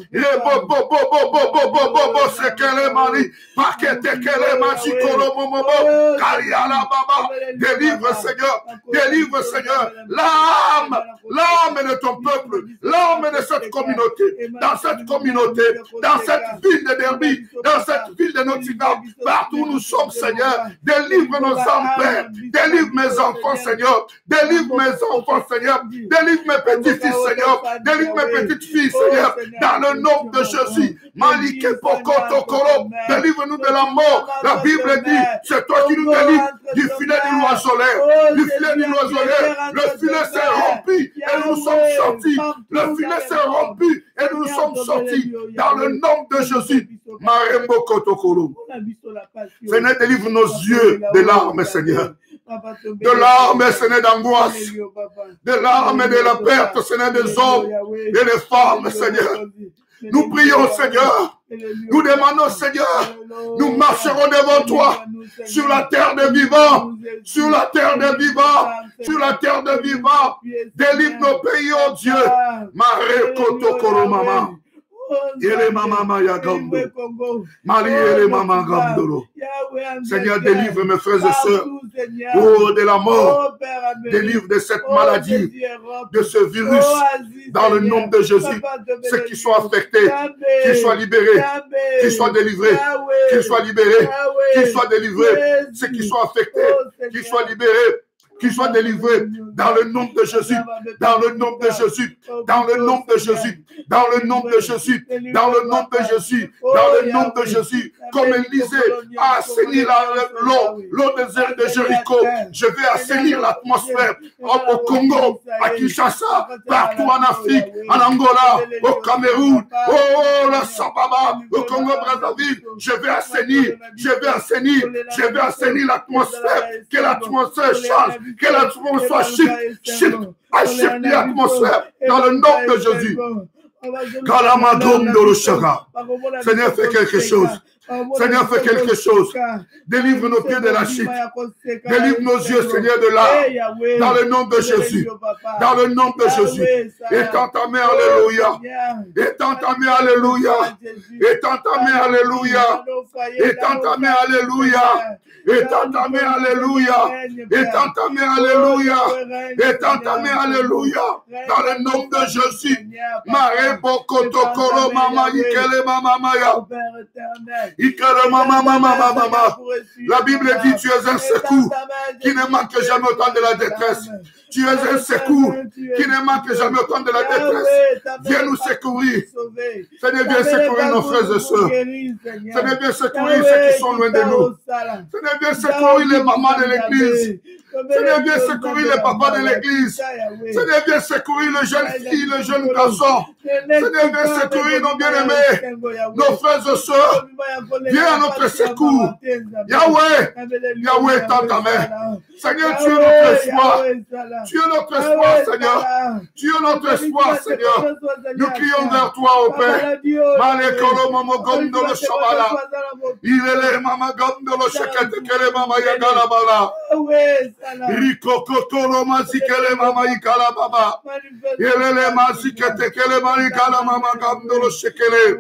Délivre, Seigneur. Délivre, Seigneur. L'âme de ton peuple. L'âme de cette communauté. Dans cette communauté. Dans cette ville de Derby. Dans cette ville de Nottingham. Partout où nous sommes, Seigneur. Délivre nos âmes, Père. Délivre mes enfants, Seigneur. Délivre mes enfants, Seigneur. Délivre mes petits-fils, Seigneur. Délivre mes petites-filles, Seigneur. Dans le nom de Jésus. Malike Pokotokoro. Délivre-nous de la mort. La Bible dit, c'est toi qui nous délivres du filet du loisolaire. Du filet du loisolaire. Le filet s'est rempli et nous sommes sortis. Le filet s'est rempli et nous sommes sortis. Dans le nom de Jésus. Marembo Kotokoro. Seigneur, délivre nos yeux de larmes, Seigneur. De larmes, Seigneur, d'angoisse. De larmes et de la perte, Seigneur, des hommes et des femmes, Seigneur. Nous prions, Seigneur. Nous demandons, Seigneur. Nous marcherons devant toi sur la terre des vivants. Sur la terre des vivants. Sur la terre des vivants. Délivre nos pays, oh Dieu. Mare Kotokoro Mama. Seigneur, délivre mes frères et sœurs de la mort, délivre de cette maladie, de ce virus, dans le nom de Jésus. Ceux qui sont affectés, qu'ils soient libérés, qu'ils soient délivrés, qu'ils soient libérés, qu'ils soient délivrés. Ceux qui sont affectés, qu'ils soient libérés, qu'ils soient délivrés dans le nom de Jésus, dans le nom de Jésus, dans le nom de Jésus, dans le nom de Jésus, dans le nom de Jésus, dans le nom de Jésus. Comme Élisée a assaini l'eau de Jéricho, je vais assainir l'atmosphère au Congo, à Kinshasa, partout en Afrique, en Angola, au Cameroun, la Sababa, au Congo-Brazzaville. Je vais assainir l'atmosphère, que l'atmosphère change, que l'atmosphère shift l'atmosphère dans le nom de Jésus. Seigneur, fais quelque chose. Seigneur, fais quelque chose. Délivre nos pieds de la chute. Délivre nos yeux, Seigneur, de l'art. Dans le nom de Jésus. Dans le nom de Jésus. Étends ta main, alléluia. Étends ta main, alléluia. Étends ta main, alléluia. Étends ta main, alléluia. Étends ta main, alléluia. Étends ta main, alléluia. Étends ta main, alléluia. Dans le nom de Jésus. Mare bokoto koro mama ikele mama maya. La Bible dit tu es un secours qui ne manque jamais au temps de la détresse. Tu es un secours qui ne manque jamais au temps de la détresse. Viens nous secourir. Seigneur, viens secourir nos frères et sœurs. Seigneur, viens secourir ceux qui sont loin de nous. Seigneur, viens secourir les mamans de l'église. Seigneur, viens secourir les papas de l'église. Seigneur, viens secourir les jeunes filles, les jeunes garçons. Seigneur, viens secourir nos bien-aimés, nos frères et sœurs. Viens à notre secours. Yahweh, Yahweh, tends ta main. Seigneur, tu es notre espoir. Tu es notre espoir, Seigneur. Tu es notre espoir, Seigneur. Nous crions vers toi, ô Père. Malekolo mama gondolo shabala. Ilele mama gondolo shekete kele mama yagala bala. Riko kotolo mazikele mama ikala baba. Ilele mazikete kele mama ikala mama gondolo shekele.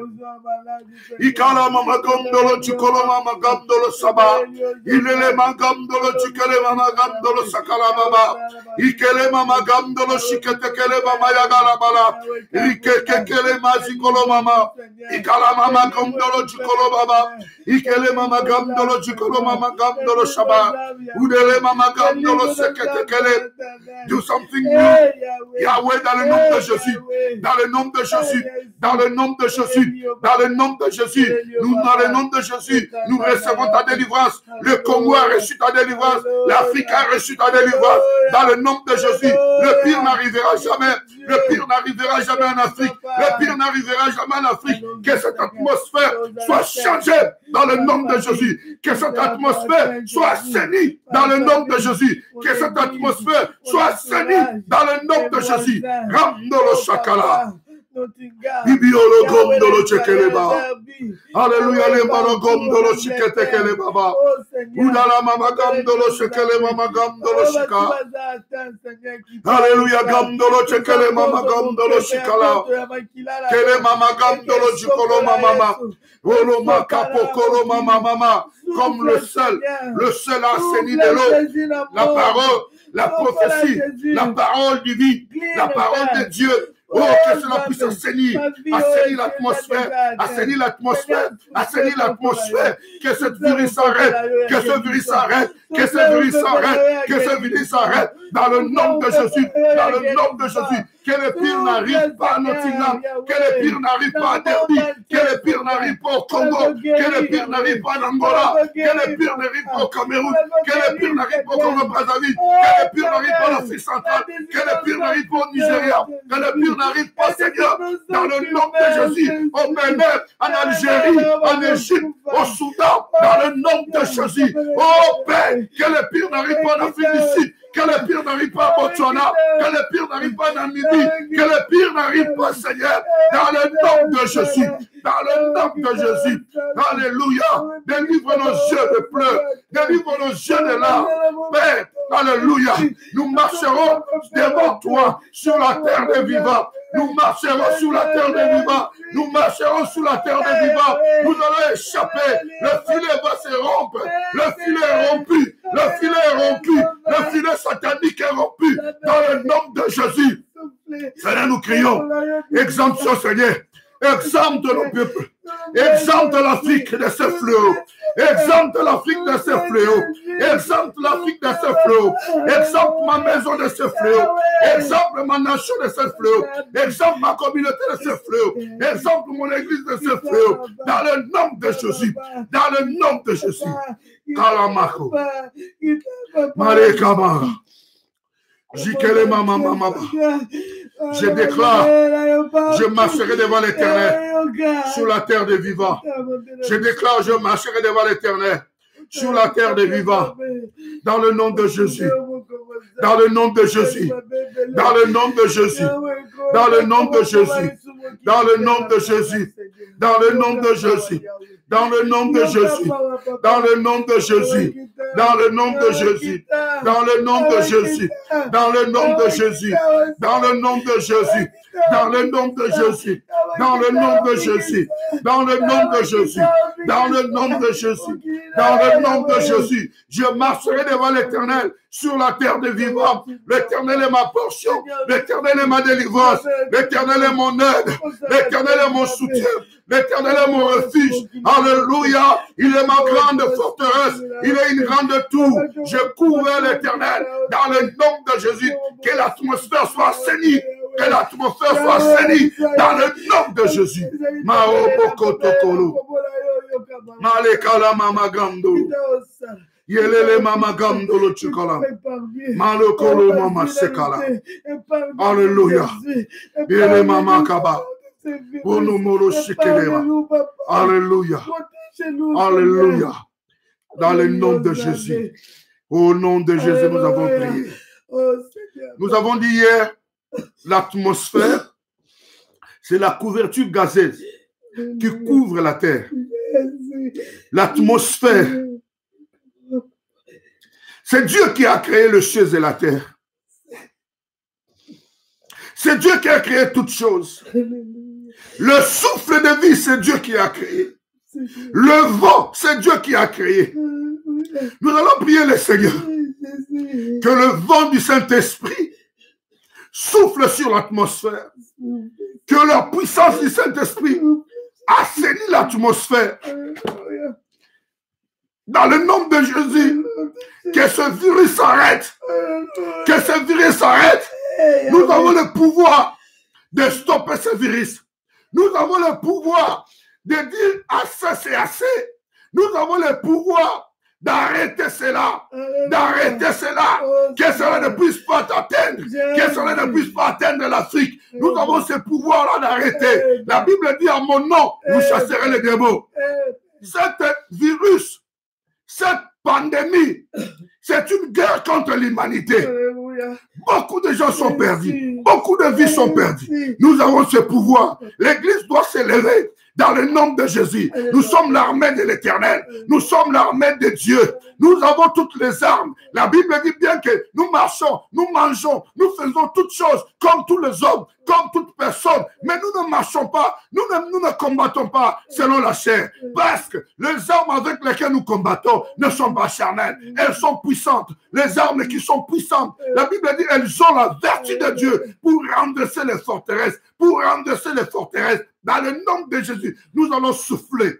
Ikala mama gondolo chukolo mama gondolo shaba. Ilele mama gondolo chukele mama gondolo sakala baba. Ikele mama gondolo shikete kele mama yagala bala. Rike kele mazikolo mama. Ikala mama gondolo chukolo baba. Ikele mama gondolo chukolo mama gondolo shaba. Udele mama gondolo sekete kele. Do something new. Yahweh, dans le nom de Jésus. Dans le nom de Jésus. Dans le nom de Jésus. Dans le nom de Jésus. Nous, dans le nom de Jésus, nous recevons ta délivrance. Le Congo a reçu ta délivrance. L'Afrique a reçu ta délivrance. Dans le nom de Jésus. Le pire n'arrivera jamais. Le pire n'arrivera jamais en Afrique. Le pire n'arrivera jamais en Afrique. Que cette atmosphère soit changée dans le nom de Jésus. Que cette atmosphère soit assainie dans le nom de Jésus. Que cette atmosphère soit assainie dans le nom de Jésus. Ramdolo Shakala. Bibiolo gondolo chekeleba. Alléluia le mano gondolo chikete baba. Udala mama gondolo chekele mama gondolo shika. Alléluia gondolo chekele mama gondolo shikala. Kele mama gondolo chikolo mama. Olo makapo kolo mama. Comme le seul a assaini de l'eau. La parole, la prophétie, la parole divine, la parole de Dieu. Oh, que cela puisse assainir l'atmosphère, assainir l'atmosphère, assainir l'atmosphère, que ce virus s'arrête, que ce virus s'arrête, que ce virus s'arrête, que ce virus s'arrête, dans le nom de Jésus, dans le nom de Jésus, que le pire n'arrive pas à Nottingham, que le pire n'arrive pas à Derby, que le pire n'arrive pas au Congo, que le pire n'arrive pas en Angola, que le pire n'arrive pas au Cameroun, que le pire n'arrive pas au Congo-Brazzaville, que le pire n'arrive pas en Afrique centrale, que le pire n'arrive pas au Nigeria, que le pire n'arrive pas, Seigneur, dans le nom de Jésus, au Bénin, en Algérie, en Égypte, au Soudan, dans le nom de Jésus. Oh Père, que le pire n'arrive pas en Afrique du Sud, que le pire n'arrive pas à Botswana, que le pire n'arrive pas en Namibie, que le pire n'arrive pas, Seigneur, dans le nom de Jésus, dans le nom de Jésus. Alléluia. Délivre nos yeux de pleurs, délivre nos yeux de larmes. Père, alléluia. Nous marcherons devant toi sur la terre des vivants. Nous marcherons sur la terre des vivants. Nous marcherons sur la terre des vivants. Nous allons échapper. Le filet va se rompre. Le filet est rompu. Le filet est rompu. Le filet satanique est rompu. Dans le nom de Jésus. Seigneur, nous crions. Exemption, Seigneur. Exempte nos peuples. Exempte l'Afrique de ce fléau. Exempte l'Afrique de ce fléau. Exempte l'Afrique de ce fléau. Exempte ma maison de ce fléau. Exempte ma nation de ce fléau. Exempte ma communauté de ce fléau. Exempte mon église de ce fléau. Dans le nom de Jésus. Dans le nom de Jésus. Kalamako. Marekama. Jikele mama mama. Je déclare, je marcherai devant l'Éternel sur la terre des vivants. Je déclare, je marcherai devant l'Éternel sur la terre des vivants. Dans le nom de Jésus. Dans le nom de Jésus. Dans le nom de Jésus. Dans le nom de Jésus. Dans le nom de Jésus. Dans le nom de Jésus. Dans le nom de Jésus. Dans le nom de Jésus. Dans le nom de Jésus. Dans le nom de Jésus. Dans le nom de Jésus. Dans le nom de Jésus. Dans le nom de Jésus. Dans le nom de Jésus. Dans le nom de Jésus. Dans le nom de Jésus. Dans le nom de Jésus. Je marcherai devant l'Éternel sur la terre des vivants. L'Éternel est ma portion. L'Éternel est ma délivrance. L'Éternel est mon aide. L'Éternel est mon soutien. L'Éternel est mon refuge. Alléluia. Il est ma grande forteresse. Il est une grande tour. Je cours vers l'Éternel dans le nom de Jésus. Que l'atmosphère soit assainie. Que l'atmosphère soit assainie dans le nom de Jésus. Maobokotokolo. Malekala mama gandolo. Yelele mama gandolo chikola. Malokolo mama sekala. Alléluia. Yele mama kaba. Alléluia. Alléluia. Dans le nom de Jésus. Au nom de Jésus, nous avons prié. Nous avons dit hier, l'atmosphère, c'est la couverture gazeuse qui couvre la terre. L'atmosphère, c'est Dieu qui a créé le ciel et la terre. C'est Dieu qui a créé toutes choses. Le souffle de vie, c'est Dieu qui a créé. Le vent, c'est Dieu qui a créé. Nous allons prier le Seigneur que le vent du Saint-Esprit souffle sur l'atmosphère. Que la puissance du Saint-Esprit assainit l'atmosphère. Dans le nom de Jésus, que ce virus s'arrête. Que ce virus s'arrête. Nous avons le pouvoir de stopper ce virus. Nous avons le pouvoir de dire assez, c'est assez. Nous avons le pouvoir d'arrêter cela, que cela ne puisse pas t'atteindre, que cela ne puisse pas atteindre l'Afrique. Nous avons ce pouvoir-là d'arrêter. La Bible dit, à mon nom, vous chasserez les démons. Cet virus, cette pandémie, c'est une guerre contre l'humanité. Beaucoup de gens sont perdus. Beaucoup de vies sont perdues. Nous avons ce pouvoir. L'Église doit s'élever dans le nom de Jésus. Nous sommes l'armée de l'Éternel. Nous sommes l'armée de Dieu. Nous avons toutes les armes. La Bible dit bien que nous marchons, nous mangeons, nous faisons toutes choses comme tous les hommes, comme toute personne. Mais nous ne marchons pas, nous ne combattons pas selon la chair. Parce que les armes avec lesquelles nous combattons ne sont pas charnelles. Elles sont puissantes. Les armes qui sont puissantes, la Bible dit elles ont la vertu de Dieu pour endosser les forteresses. Pour endosser les forteresses. Dans le nom de Jésus, nous allons souffler.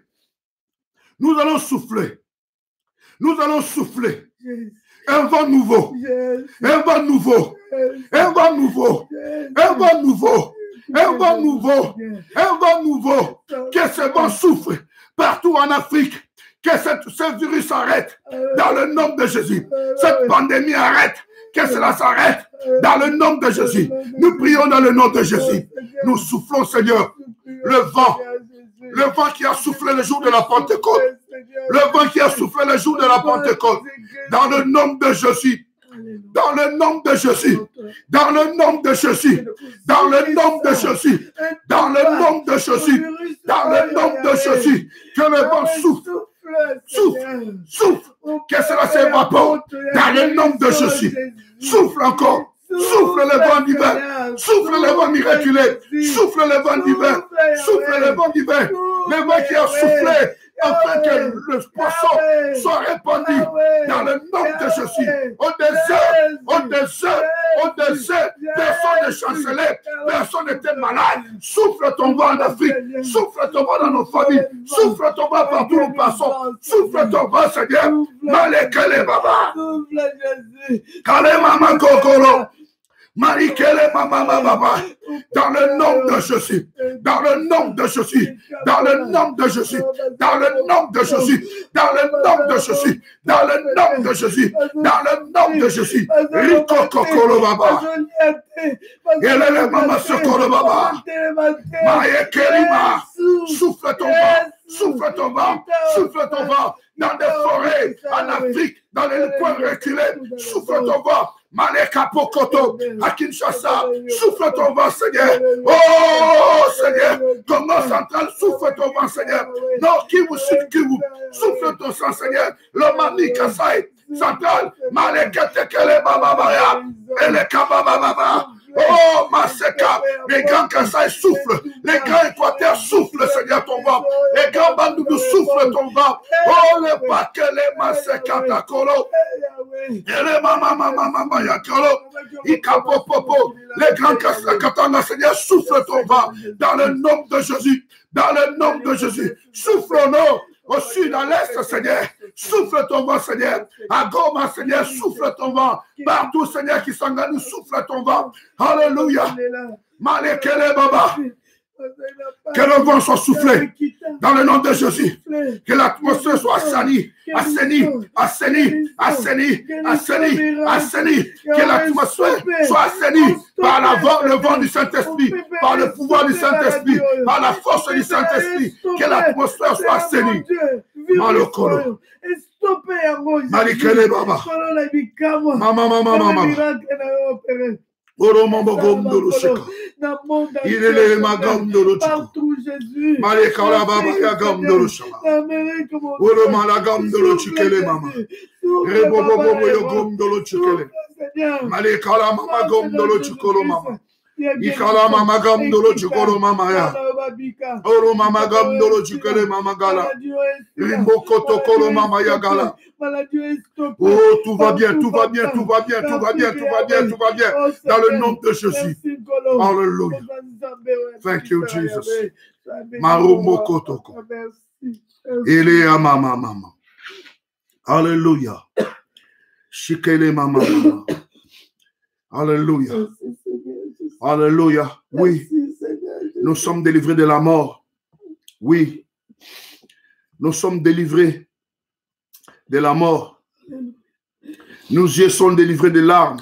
Nous allons souffler. Nous allons souffler. Un vent nouveau. Un vent nouveau. Un vent nouveau. Un vent nouveau. Un vent nouveau. Un vent nouveau. Que ce vent souffle partout en Afrique. Que ce virus arrête dans le nom de Jésus. Cette pandémie arrête. Que cela s'arrête dans le nom de Jésus. Nous prions dans le nom de Jésus. Nous soufflons, Seigneur, le vent qui a soufflé le jour de la Pentecôte. Le vent qui a soufflé le jour de la Pentecôte. Dans le nom de Jésus. Dans le nom de Jésus. Dans le nom de Jésus. Dans le nom de Jésus. Dans le nom de Jésus. Dans le nom de Jésus. Que le vent souffle. Souffle, souffle, que cela s'évapore dans le nom de Jésus. Souffle encore, souffle le vent divin, souffle le vent miraculeux, souffle le vent divin, souffle le vent divin, le vent qui a soufflé afin que le poisson soit répandu dans le nom de Jésus. Au désert, au désert, au désert, personne n'est chancelé, personne n'était malade. Souffle ton vent en Afrique, souffle ton vent dans nos familles, souffle ton vent partout où nous passons, souffle ton vent, Seigneur. Malekele Baba, Kale Mama Kokoro. Marie-Kele Mama Baba, dans le nom de Jésus, dans le nom de Jésus, dans le nom de Jésus, dans le nom de Jésus, dans le nom de Jésus, dans le nom de Jésus, dans le nom de Jésus, Rico Kokoro Baba, Elele Mama Sokoro Baba, Maye Kelima, souffle ton vent, souffle ton vent, souffle ton vent, dans des forêts, en Afrique, dans les coins reculés, souffle ton vent. Maleka Pokoto, à Kinshasa, souffle ton vent, Seigneur. Oh, Seigneur, Congo central, souffle ton vent, Seigneur. Nord Kivu, Sud Kivu, souffle ton sang, Seigneur. Le Mani Kasai, central, Maleka Tekele Baba Baya, Eleka Baba Baba. Oh, Maseka, les grands Kassai soufflent, les grands Équateurs soufflent, Seigneur, ton vent. Les grands Bandoudou soufflent ton vent. Oh, le paquet, les Maseka Takolo. Et les Mama Yakolo. Ikapopopo, les grands Kassai Katana, Seigneur, souffle ton vent. Dans le nom de Jésus, dans le nom de Jésus, souffle-nous. Au sud, à l'est, Seigneur, souffle ton vent, Seigneur. À Goma, Seigneur, souffle ton vent. Partout, Seigneur, qui s'engage, souffle ton vent. Alléluia. Malekele Baba. Que le vent soit soufflé dans le nom de Jésus. Que l'atmosphère soit assainie, assainie, assainie, assainie, assainie, assainie. Que l'atmosphère soit assainie par le vent du Saint-Esprit, par le pouvoir du Saint-Esprit, par la force du Saint-Esprit. Que l'atmosphère soit assainie. Malokolo. Malikele Baba. Mama. Il est ma gomme de l'autre. Malekala Baba ya gomme de l'autre. Oro la gomme de l'autre kele mama. Rebobobo yo gomme de l'autre kele. Malekala mama gomme de l'autre kolo mama. Ikala mama gomme de l'autre kolo mama ya. Oro mama gomme de l'autre kele mama gala. Rimboko to kolo mama ya gala. Oh, tout va bien, tout va bien, tout va bien, tout va bien, tout va bien, tout va bien. Dans le nom de Jésus. Hallelujah. Thank you, Jesus. Marumo toko. Ele mama mama. Hallelujah. Shikele mama mama. Hallelujah. Hallelujah. Oui. Nous sommes délivrés de la mort. Oui. Nous sommes délivrés de la mort. Nos yeux sont délivrés de larmes.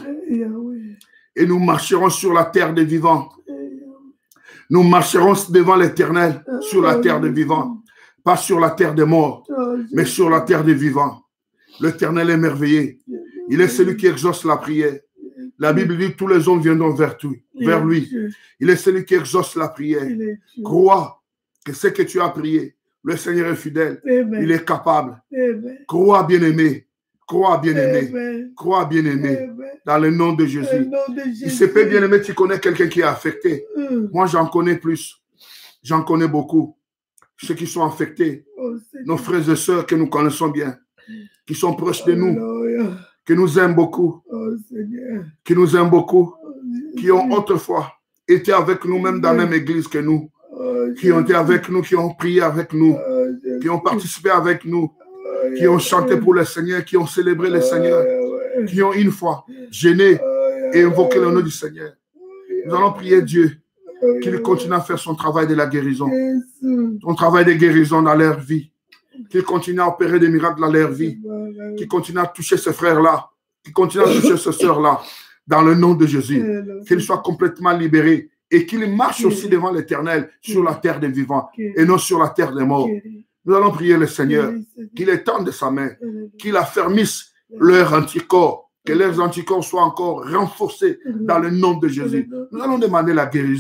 Et nous marcherons sur la terre des vivants. Nous marcherons devant l'Éternel sur la terre des vivants. Pas sur la terre des morts, mais sur la terre des vivants. L'Éternel est merveilleux. Il est celui qui exauce la prière. La Bible dit tous les hommes viendront vers lui. Il est celui qui exauce la prière. Crois que ce que tu as prié, le Seigneur est fidèle. Il est capable. Crois, bien-aimé. Crois, bien-aimé. Crois, bien-aimé. Dans le nom de Jésus. Il se peut, bien-aimé, tu connais quelqu'un qui est affecté. Moi, j'en connais plus. J'en connais beaucoup. Ceux qui sont affectés. Nos frères et sœurs que nous connaissons bien. Qui sont proches de nous. Qui nous aiment beaucoup. Qui nous aiment beaucoup. Qui ont autrefois été avec nous, même dans la même église que nous. Qui ont été avec nous, qui ont prié avec nous, qui ont participé avec nous, qui ont chanté pour le Seigneur, qui ont célébré le Seigneur, qui ont une fois gêné et invoqué le nom du Seigneur. Nous allons prier Dieu qu'il continue à faire son travail de la guérison, son travail de guérison dans leur vie, qu'il continue à opérer des miracles dans leur vie, qu'il continue à toucher ces frères-là, qu'il continue à toucher ces sœurs-là, dans le nom de Jésus, qu'ils soient complètement libérés. Et qu'il marche aussi devant l'Éternel sur la terre des vivants et non sur la terre des morts. Nous allons prier le Seigneur, qu'il étende sa main, qu'il affermisse leurs anticorps, que leurs anticorps soient encore renforcés dans le nom de Jésus. Nous allons demander la guérison.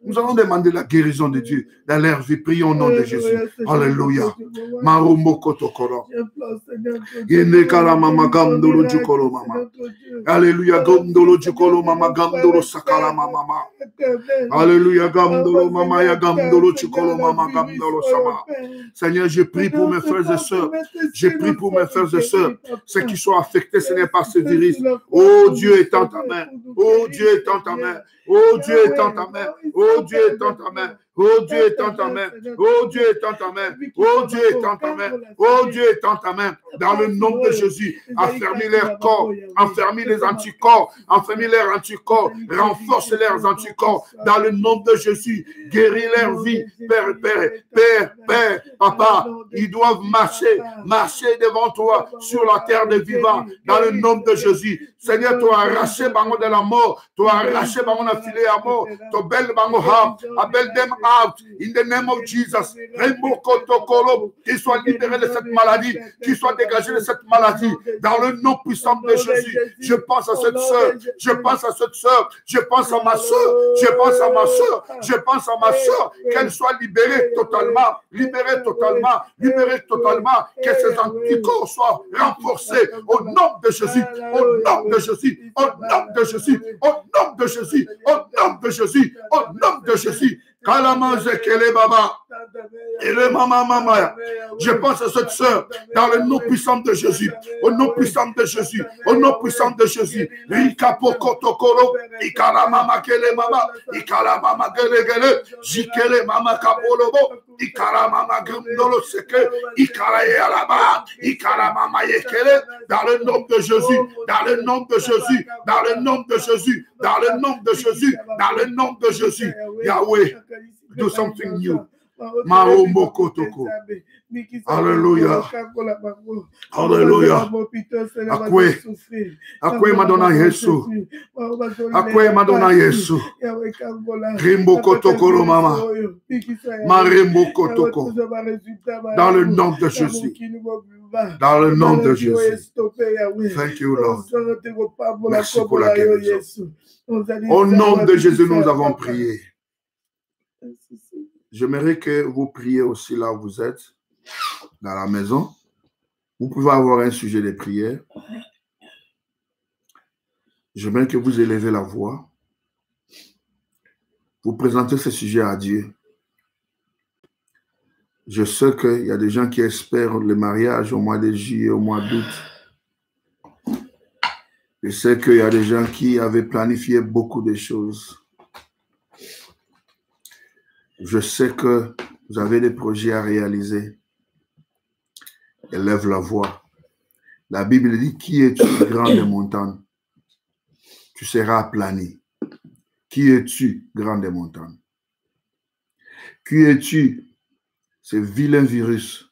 Nous allons demander la guérison de Dieu dans leur vie. Prions au nom de Jésus. Alléluia. Marumokotokoro. Yenekala mama gamdolo jukolo mama. Alléluia. Gamdolo jukolo mama gamdolo sakala mama. Alléluia. Gamdolo mama ya gamdolo jukolo mama gamdolo sama. Seigneur, je prie pour mes frères et sœurs. Je prie pour mes frères et sœurs. Ceux qui sont affectés, Seigneur, par ce virus. Oh Dieu est en ta main. Oh Dieu est en ta main. Oh Dieu est en ta main. Oh Dieu est en ta main. Oh Dieu est en ta main. Oh Dieu est en ta main. Oh Dieu est en ta main. Oh Dieu est en ta main. Dans le nom de Jésus, affermis leur corps, affermis les anticorps, affermis leurs anticorps, renforce leurs anticorps. Dans le nom de Jésus, guéris leur vie. Père, Papa, ils doivent marcher devant toi sur la terre des vivants. Dans le nom de Jésus, Seigneur, tu as arraché Bango de la mort, tu as arraché Bango de filet à mort, tu belle Bango appelle them out in the name of Jesus. Qu'ils soient libérés de cette maladie, qu'ils soient dégagés de cette maladie. Dans le nom puissant de Jésus, je pense à cette soeur, je pense à cette soeur, je pense à ma soeur, je pense à ma soeur, je pense à ma soeur, qu'elle soit libérée totalement, que ses anticorps soient renforcés au nom de Jésus, au nom de Jésus, au nom de Jésus, au nom de Jésus, au nom de Jésus, au nom de Jésus. Baba. Et le mama. Je pense à cette soeur dans le nom puissant de Jésus. Au nom puissant de Jésus. Au nom puissant de Jésus. Ikapokotokoro. Ikaramama kele mama. Ikaramama gele. Jikele mama kapolobo. Ikaramama gumdolo seke. Ikarayalaba. Ikaramama yekele. Dans le nom de Jésus. Dans le nom de Jésus. Dans le nom de Jésus. Dans le nom de Jésus. Dans le nom de Jésus. Yahweh. Do something new. Mahomokotoko. Alléluia. Alléluia. Akwe Madonna Yesu. Akwe Madonna Yesu. Rimbokotoko mama. Marimbokotoko. Dans le nom de Jésus. Dans le nom de Jésus. Thank you, Lord. Merci pour la guérison. Au nom de Jésus, nous avons prié. J'aimerais que vous priez aussi là où vous êtes, dans la maison. Vous pouvez avoir un sujet de prière. J'aimerais que vous élevez la voix. Vous présentez ce sujet à Dieu. Je sais qu'il y a des gens qui espèrent le mariage au mois de juillet, au mois d'août. Je sais qu'il y a des gens qui avaient planifié beaucoup de choses. Je sais que vous avez des projets à réaliser. Élève la voix. La Bible dit, qui es-tu, grand des montagnes? Tu seras aplani. Qui es-tu, grand des montagnes? Qui es-tu, ce vilain virus?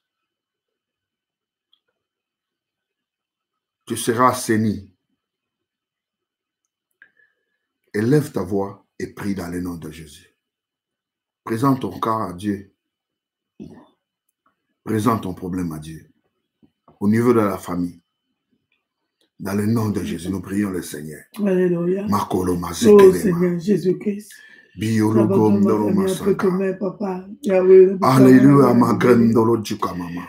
Tu seras assaini. Élève ta voix et prie dans le nom de Jésus. Présente ton corps à Dieu. Présente ton problème à Dieu. Au niveau de la famille. Dans le nom de Jésus, nous prions le Seigneur. Alléluia. Oh Seigneur Jésus-Christ. Alléluia, ma grande dolojuka mama.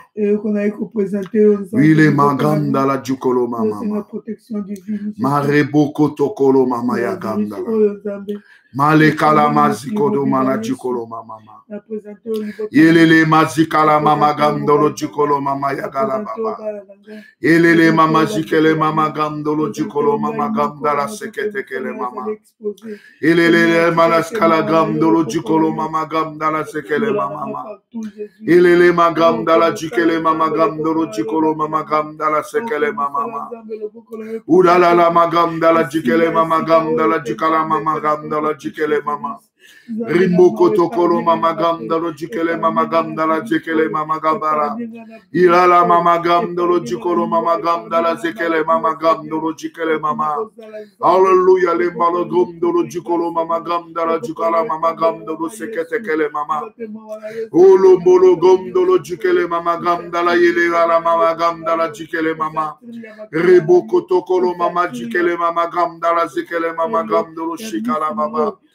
Ile maganda la jukolo mama. Mareboko tokolo mama ya ganda. Malekala maziko do mana jukolo mama. Yelele mazikala mama gandolo jukolo mama ya gala baba. Yelele mama jikele mama gandolo jukolo mama gandala sekete kele mama. Yelele malas kala gandolo jukolo mama gandala sekele mama. Yelele magandala jikele mama gandolo jukolo mama gandala sekele mama. Udala la magandala jikele mama gandala jikala mama gandala jikele mama. Rimboko tokolo mama gandalo jikele mama gandala jikele mama gambara. Ilala mama gandalo jikolo mama gandala jikele mama gandalo jikele mama. Hallelujah, le malo gandalo jikolo mama gandala jikala mama gandalo sekete kele mama. Olo molo gandalo jikele mama gandala yele ala mama gandala jikele mama. Riboko tokolo mama jikele mama gandala jikele mama gandalo shikala mama.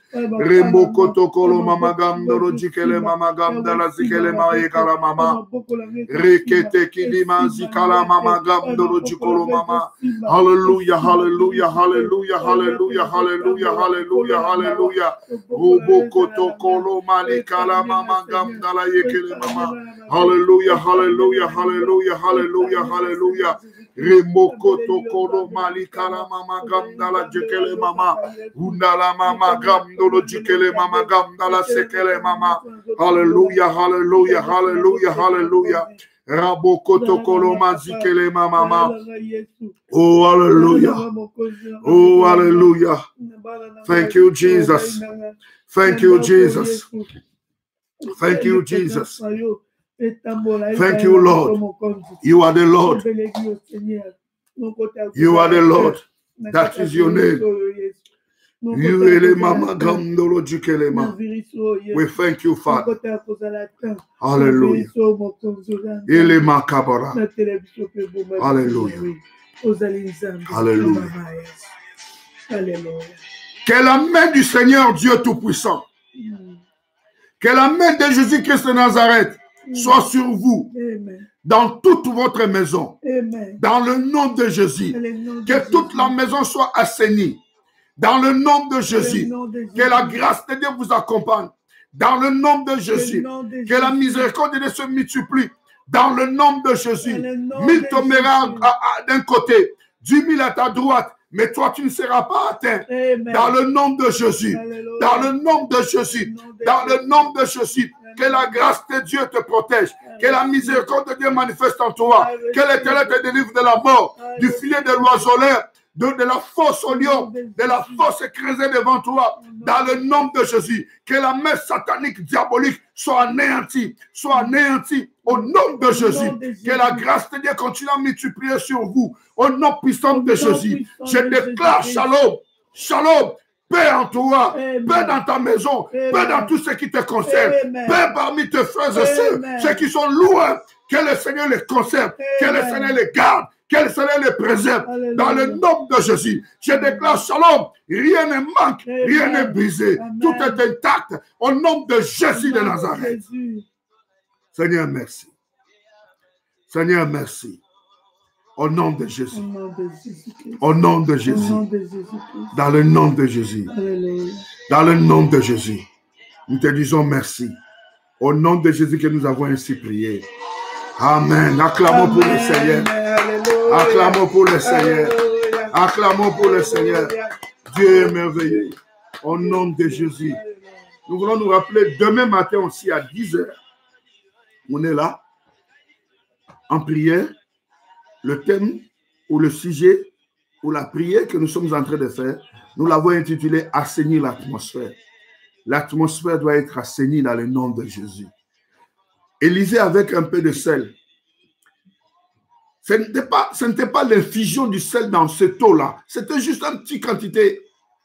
Remoko tokolo mama gamdolo jikele mama gamdala zikele ma ekala mama. Rekete kidima zikala mama gamdolo jikolo mama. Hallelujah, hallelujah, hallelujah, hallelujah, hallelujah, hallelujah, hallelujah. Roboko tokolo malikala mama gamdala yekele mama. Hallelujah, hallelujah, hallelujah, hallelujah, hallelujah. Remoko tokolo malikala mama gamdala jekele mama. Undala mama gamdolo jikele mama gamdala sekele mama. Hallelujah, hallelujah, hallelujah, hallelujah. Raboko tokolo mazikele mama. Oh, hallelujah. Oh, hallelujah. Thank you, Jesus. Thank you, Jesus. Thank you, Jesus. Thank you, Lord. You are the Lord. You are the Lord. That is your name. We thank you, Father. Hallelujah. Hallelujah. Hallelujah. Que la main du Seigneur Dieu Tout-Puissant, que la main de Jésus-Christ de Nazareth soit sur vous, dans toute votre maison, dans le nom de Jésus. Que toute la maison soit assainie, dans le nom de Jésus. Que la grâce de Dieu vous accompagne, dans le nom de Jésus. Que la miséricorde de Dieu se multiplie, dans le nom de Jésus. 1000 tombera d'un côté, 10 000 à ta droite, mais toi tu ne seras pas atteint. Dans le nom de Jésus. Dans le nom de Jésus. Dans le nom de Jésus. Que la grâce de Dieu te protège. Que la miséricorde de Dieu manifeste en toi. Que l'Éternel te délivre de la mort, du filet de l'oiseleur, de la fosse au lion, de la fosse creusée devant toi, dans le nom de Jésus. Que la main satanique, diabolique soit anéantie au nom de Jésus. Que la grâce de Dieu continue à multiplier sur vous, au nom puissant de Jésus. Je déclare shalom, shalom, paix en toi, paix dans ta maison, paix dans tout ce qui te concerne, paix parmi tes frères et sœurs, ceux qui sont loin, que le Seigneur les conserve, que le Seigneur les garde, que le Seigneur les préserve, dans le nom de Jésus. Je déclare shalom, rien ne manque, rien n'est brisé, tout est intact, au nom de Jésus de Nazareth. Seigneur, merci. Seigneur, merci. Au nom de Jésus. Au nom de Jésus. Dans le nom de Jésus. Dans le nom de Jésus. Nous te disons merci. Au nom de Jésus que nous avons ainsi prié. Amen. Acclamons pour le Seigneur. Acclamons pour le Seigneur. Acclamons pour le Seigneur. Dieu est merveilleux. Au nom de Jésus. Nous voulons nous rappeler demain matin aussi à 10h. On est là en prière. Le thème ou le sujet ou la prière que nous sommes en train de faire, nous l'avons intitulé « Assainir l'atmosphère ». L'atmosphère doit être assainie dans le nom de Jésus. Élisez avec un peu de sel. Ce n'était pas l'infusion du sel dans ce eau-là. C'était juste une petite quantité.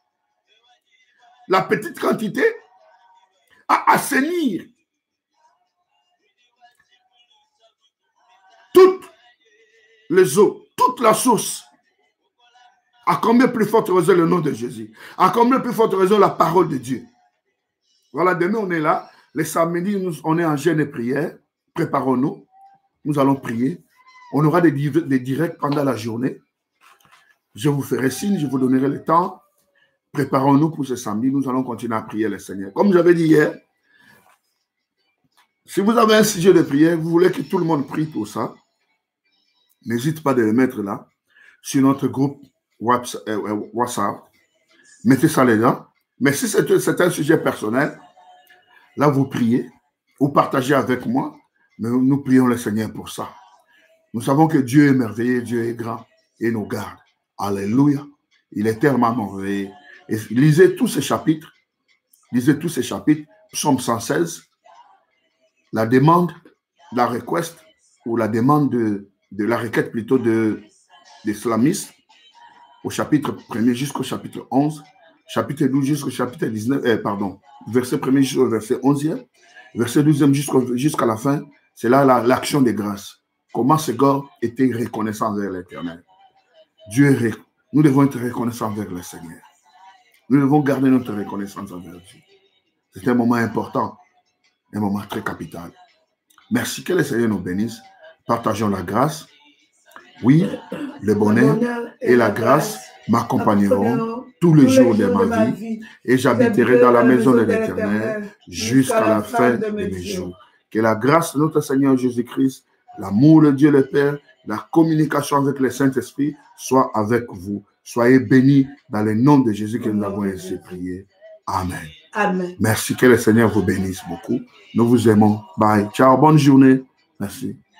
La petite quantité à assainir toutes les eaux, toute la source. À combien plus forte raison le nom de Jésus? À combien plus forte raison la parole de Dieu? Voilà, demain on est là. Les samedis, on est en jeûne et prière. Préparons-nous. Nous allons prier. On aura des directs pendant la journée. Je vous ferai signe, je vous donnerai le temps. Préparons-nous pour ce samedi. Nous allons continuer à prier le Seigneur. Comme j'avais dit hier, si vous avez un sujet de prière, vous voulez que tout le monde prie pour ça, n'hésite pas de le mettre là, sur notre groupe WhatsApp. Mettez ça là. Mais si c'est un sujet personnel, là vous priez, vous partagez avec moi, mais nous prions le Seigneur pour ça. Nous savons que Dieu est merveilleux, Dieu est grand et nous garde. Alléluia. Il est tellement merveilleux. Et lisez tous ces chapitres. Lisez tous ces chapitres. Psaume 116. La demande, la request, ou la demande de la requête plutôt des islamistes, au chapitre 1er jusqu'au chapitre 11, chapitre 12 jusqu'au chapitre 19, verset 1er jusqu'au verset 11e, verset 12e jusqu'à la fin, c'est là l'action des grâces. Comment ce gars était reconnaissant vers l'Éternel. Nous devons être reconnaissants vers le Seigneur. Nous devons garder notre reconnaissance envers Dieu. C'est un moment important, un moment très capital. Merci, que le Seigneur nous bénisse. Partageons la grâce. Oui, le bonheur et la grâce m'accompagneront tous les jours de ma vie et j'habiterai dans la maison de l'Éternel jusqu'à la fin de mes jours. Que la grâce de notre Seigneur Jésus-Christ, l'amour de Dieu le Père, la communication avec le Saint-Esprit soit avec vous. Soyez bénis dans le nom de Jésus que nous avons ainsi prié. Amen. Amen. Merci, que le Seigneur vous bénisse beaucoup. Nous vous aimons. Bye. Ciao, bonne journée. Merci.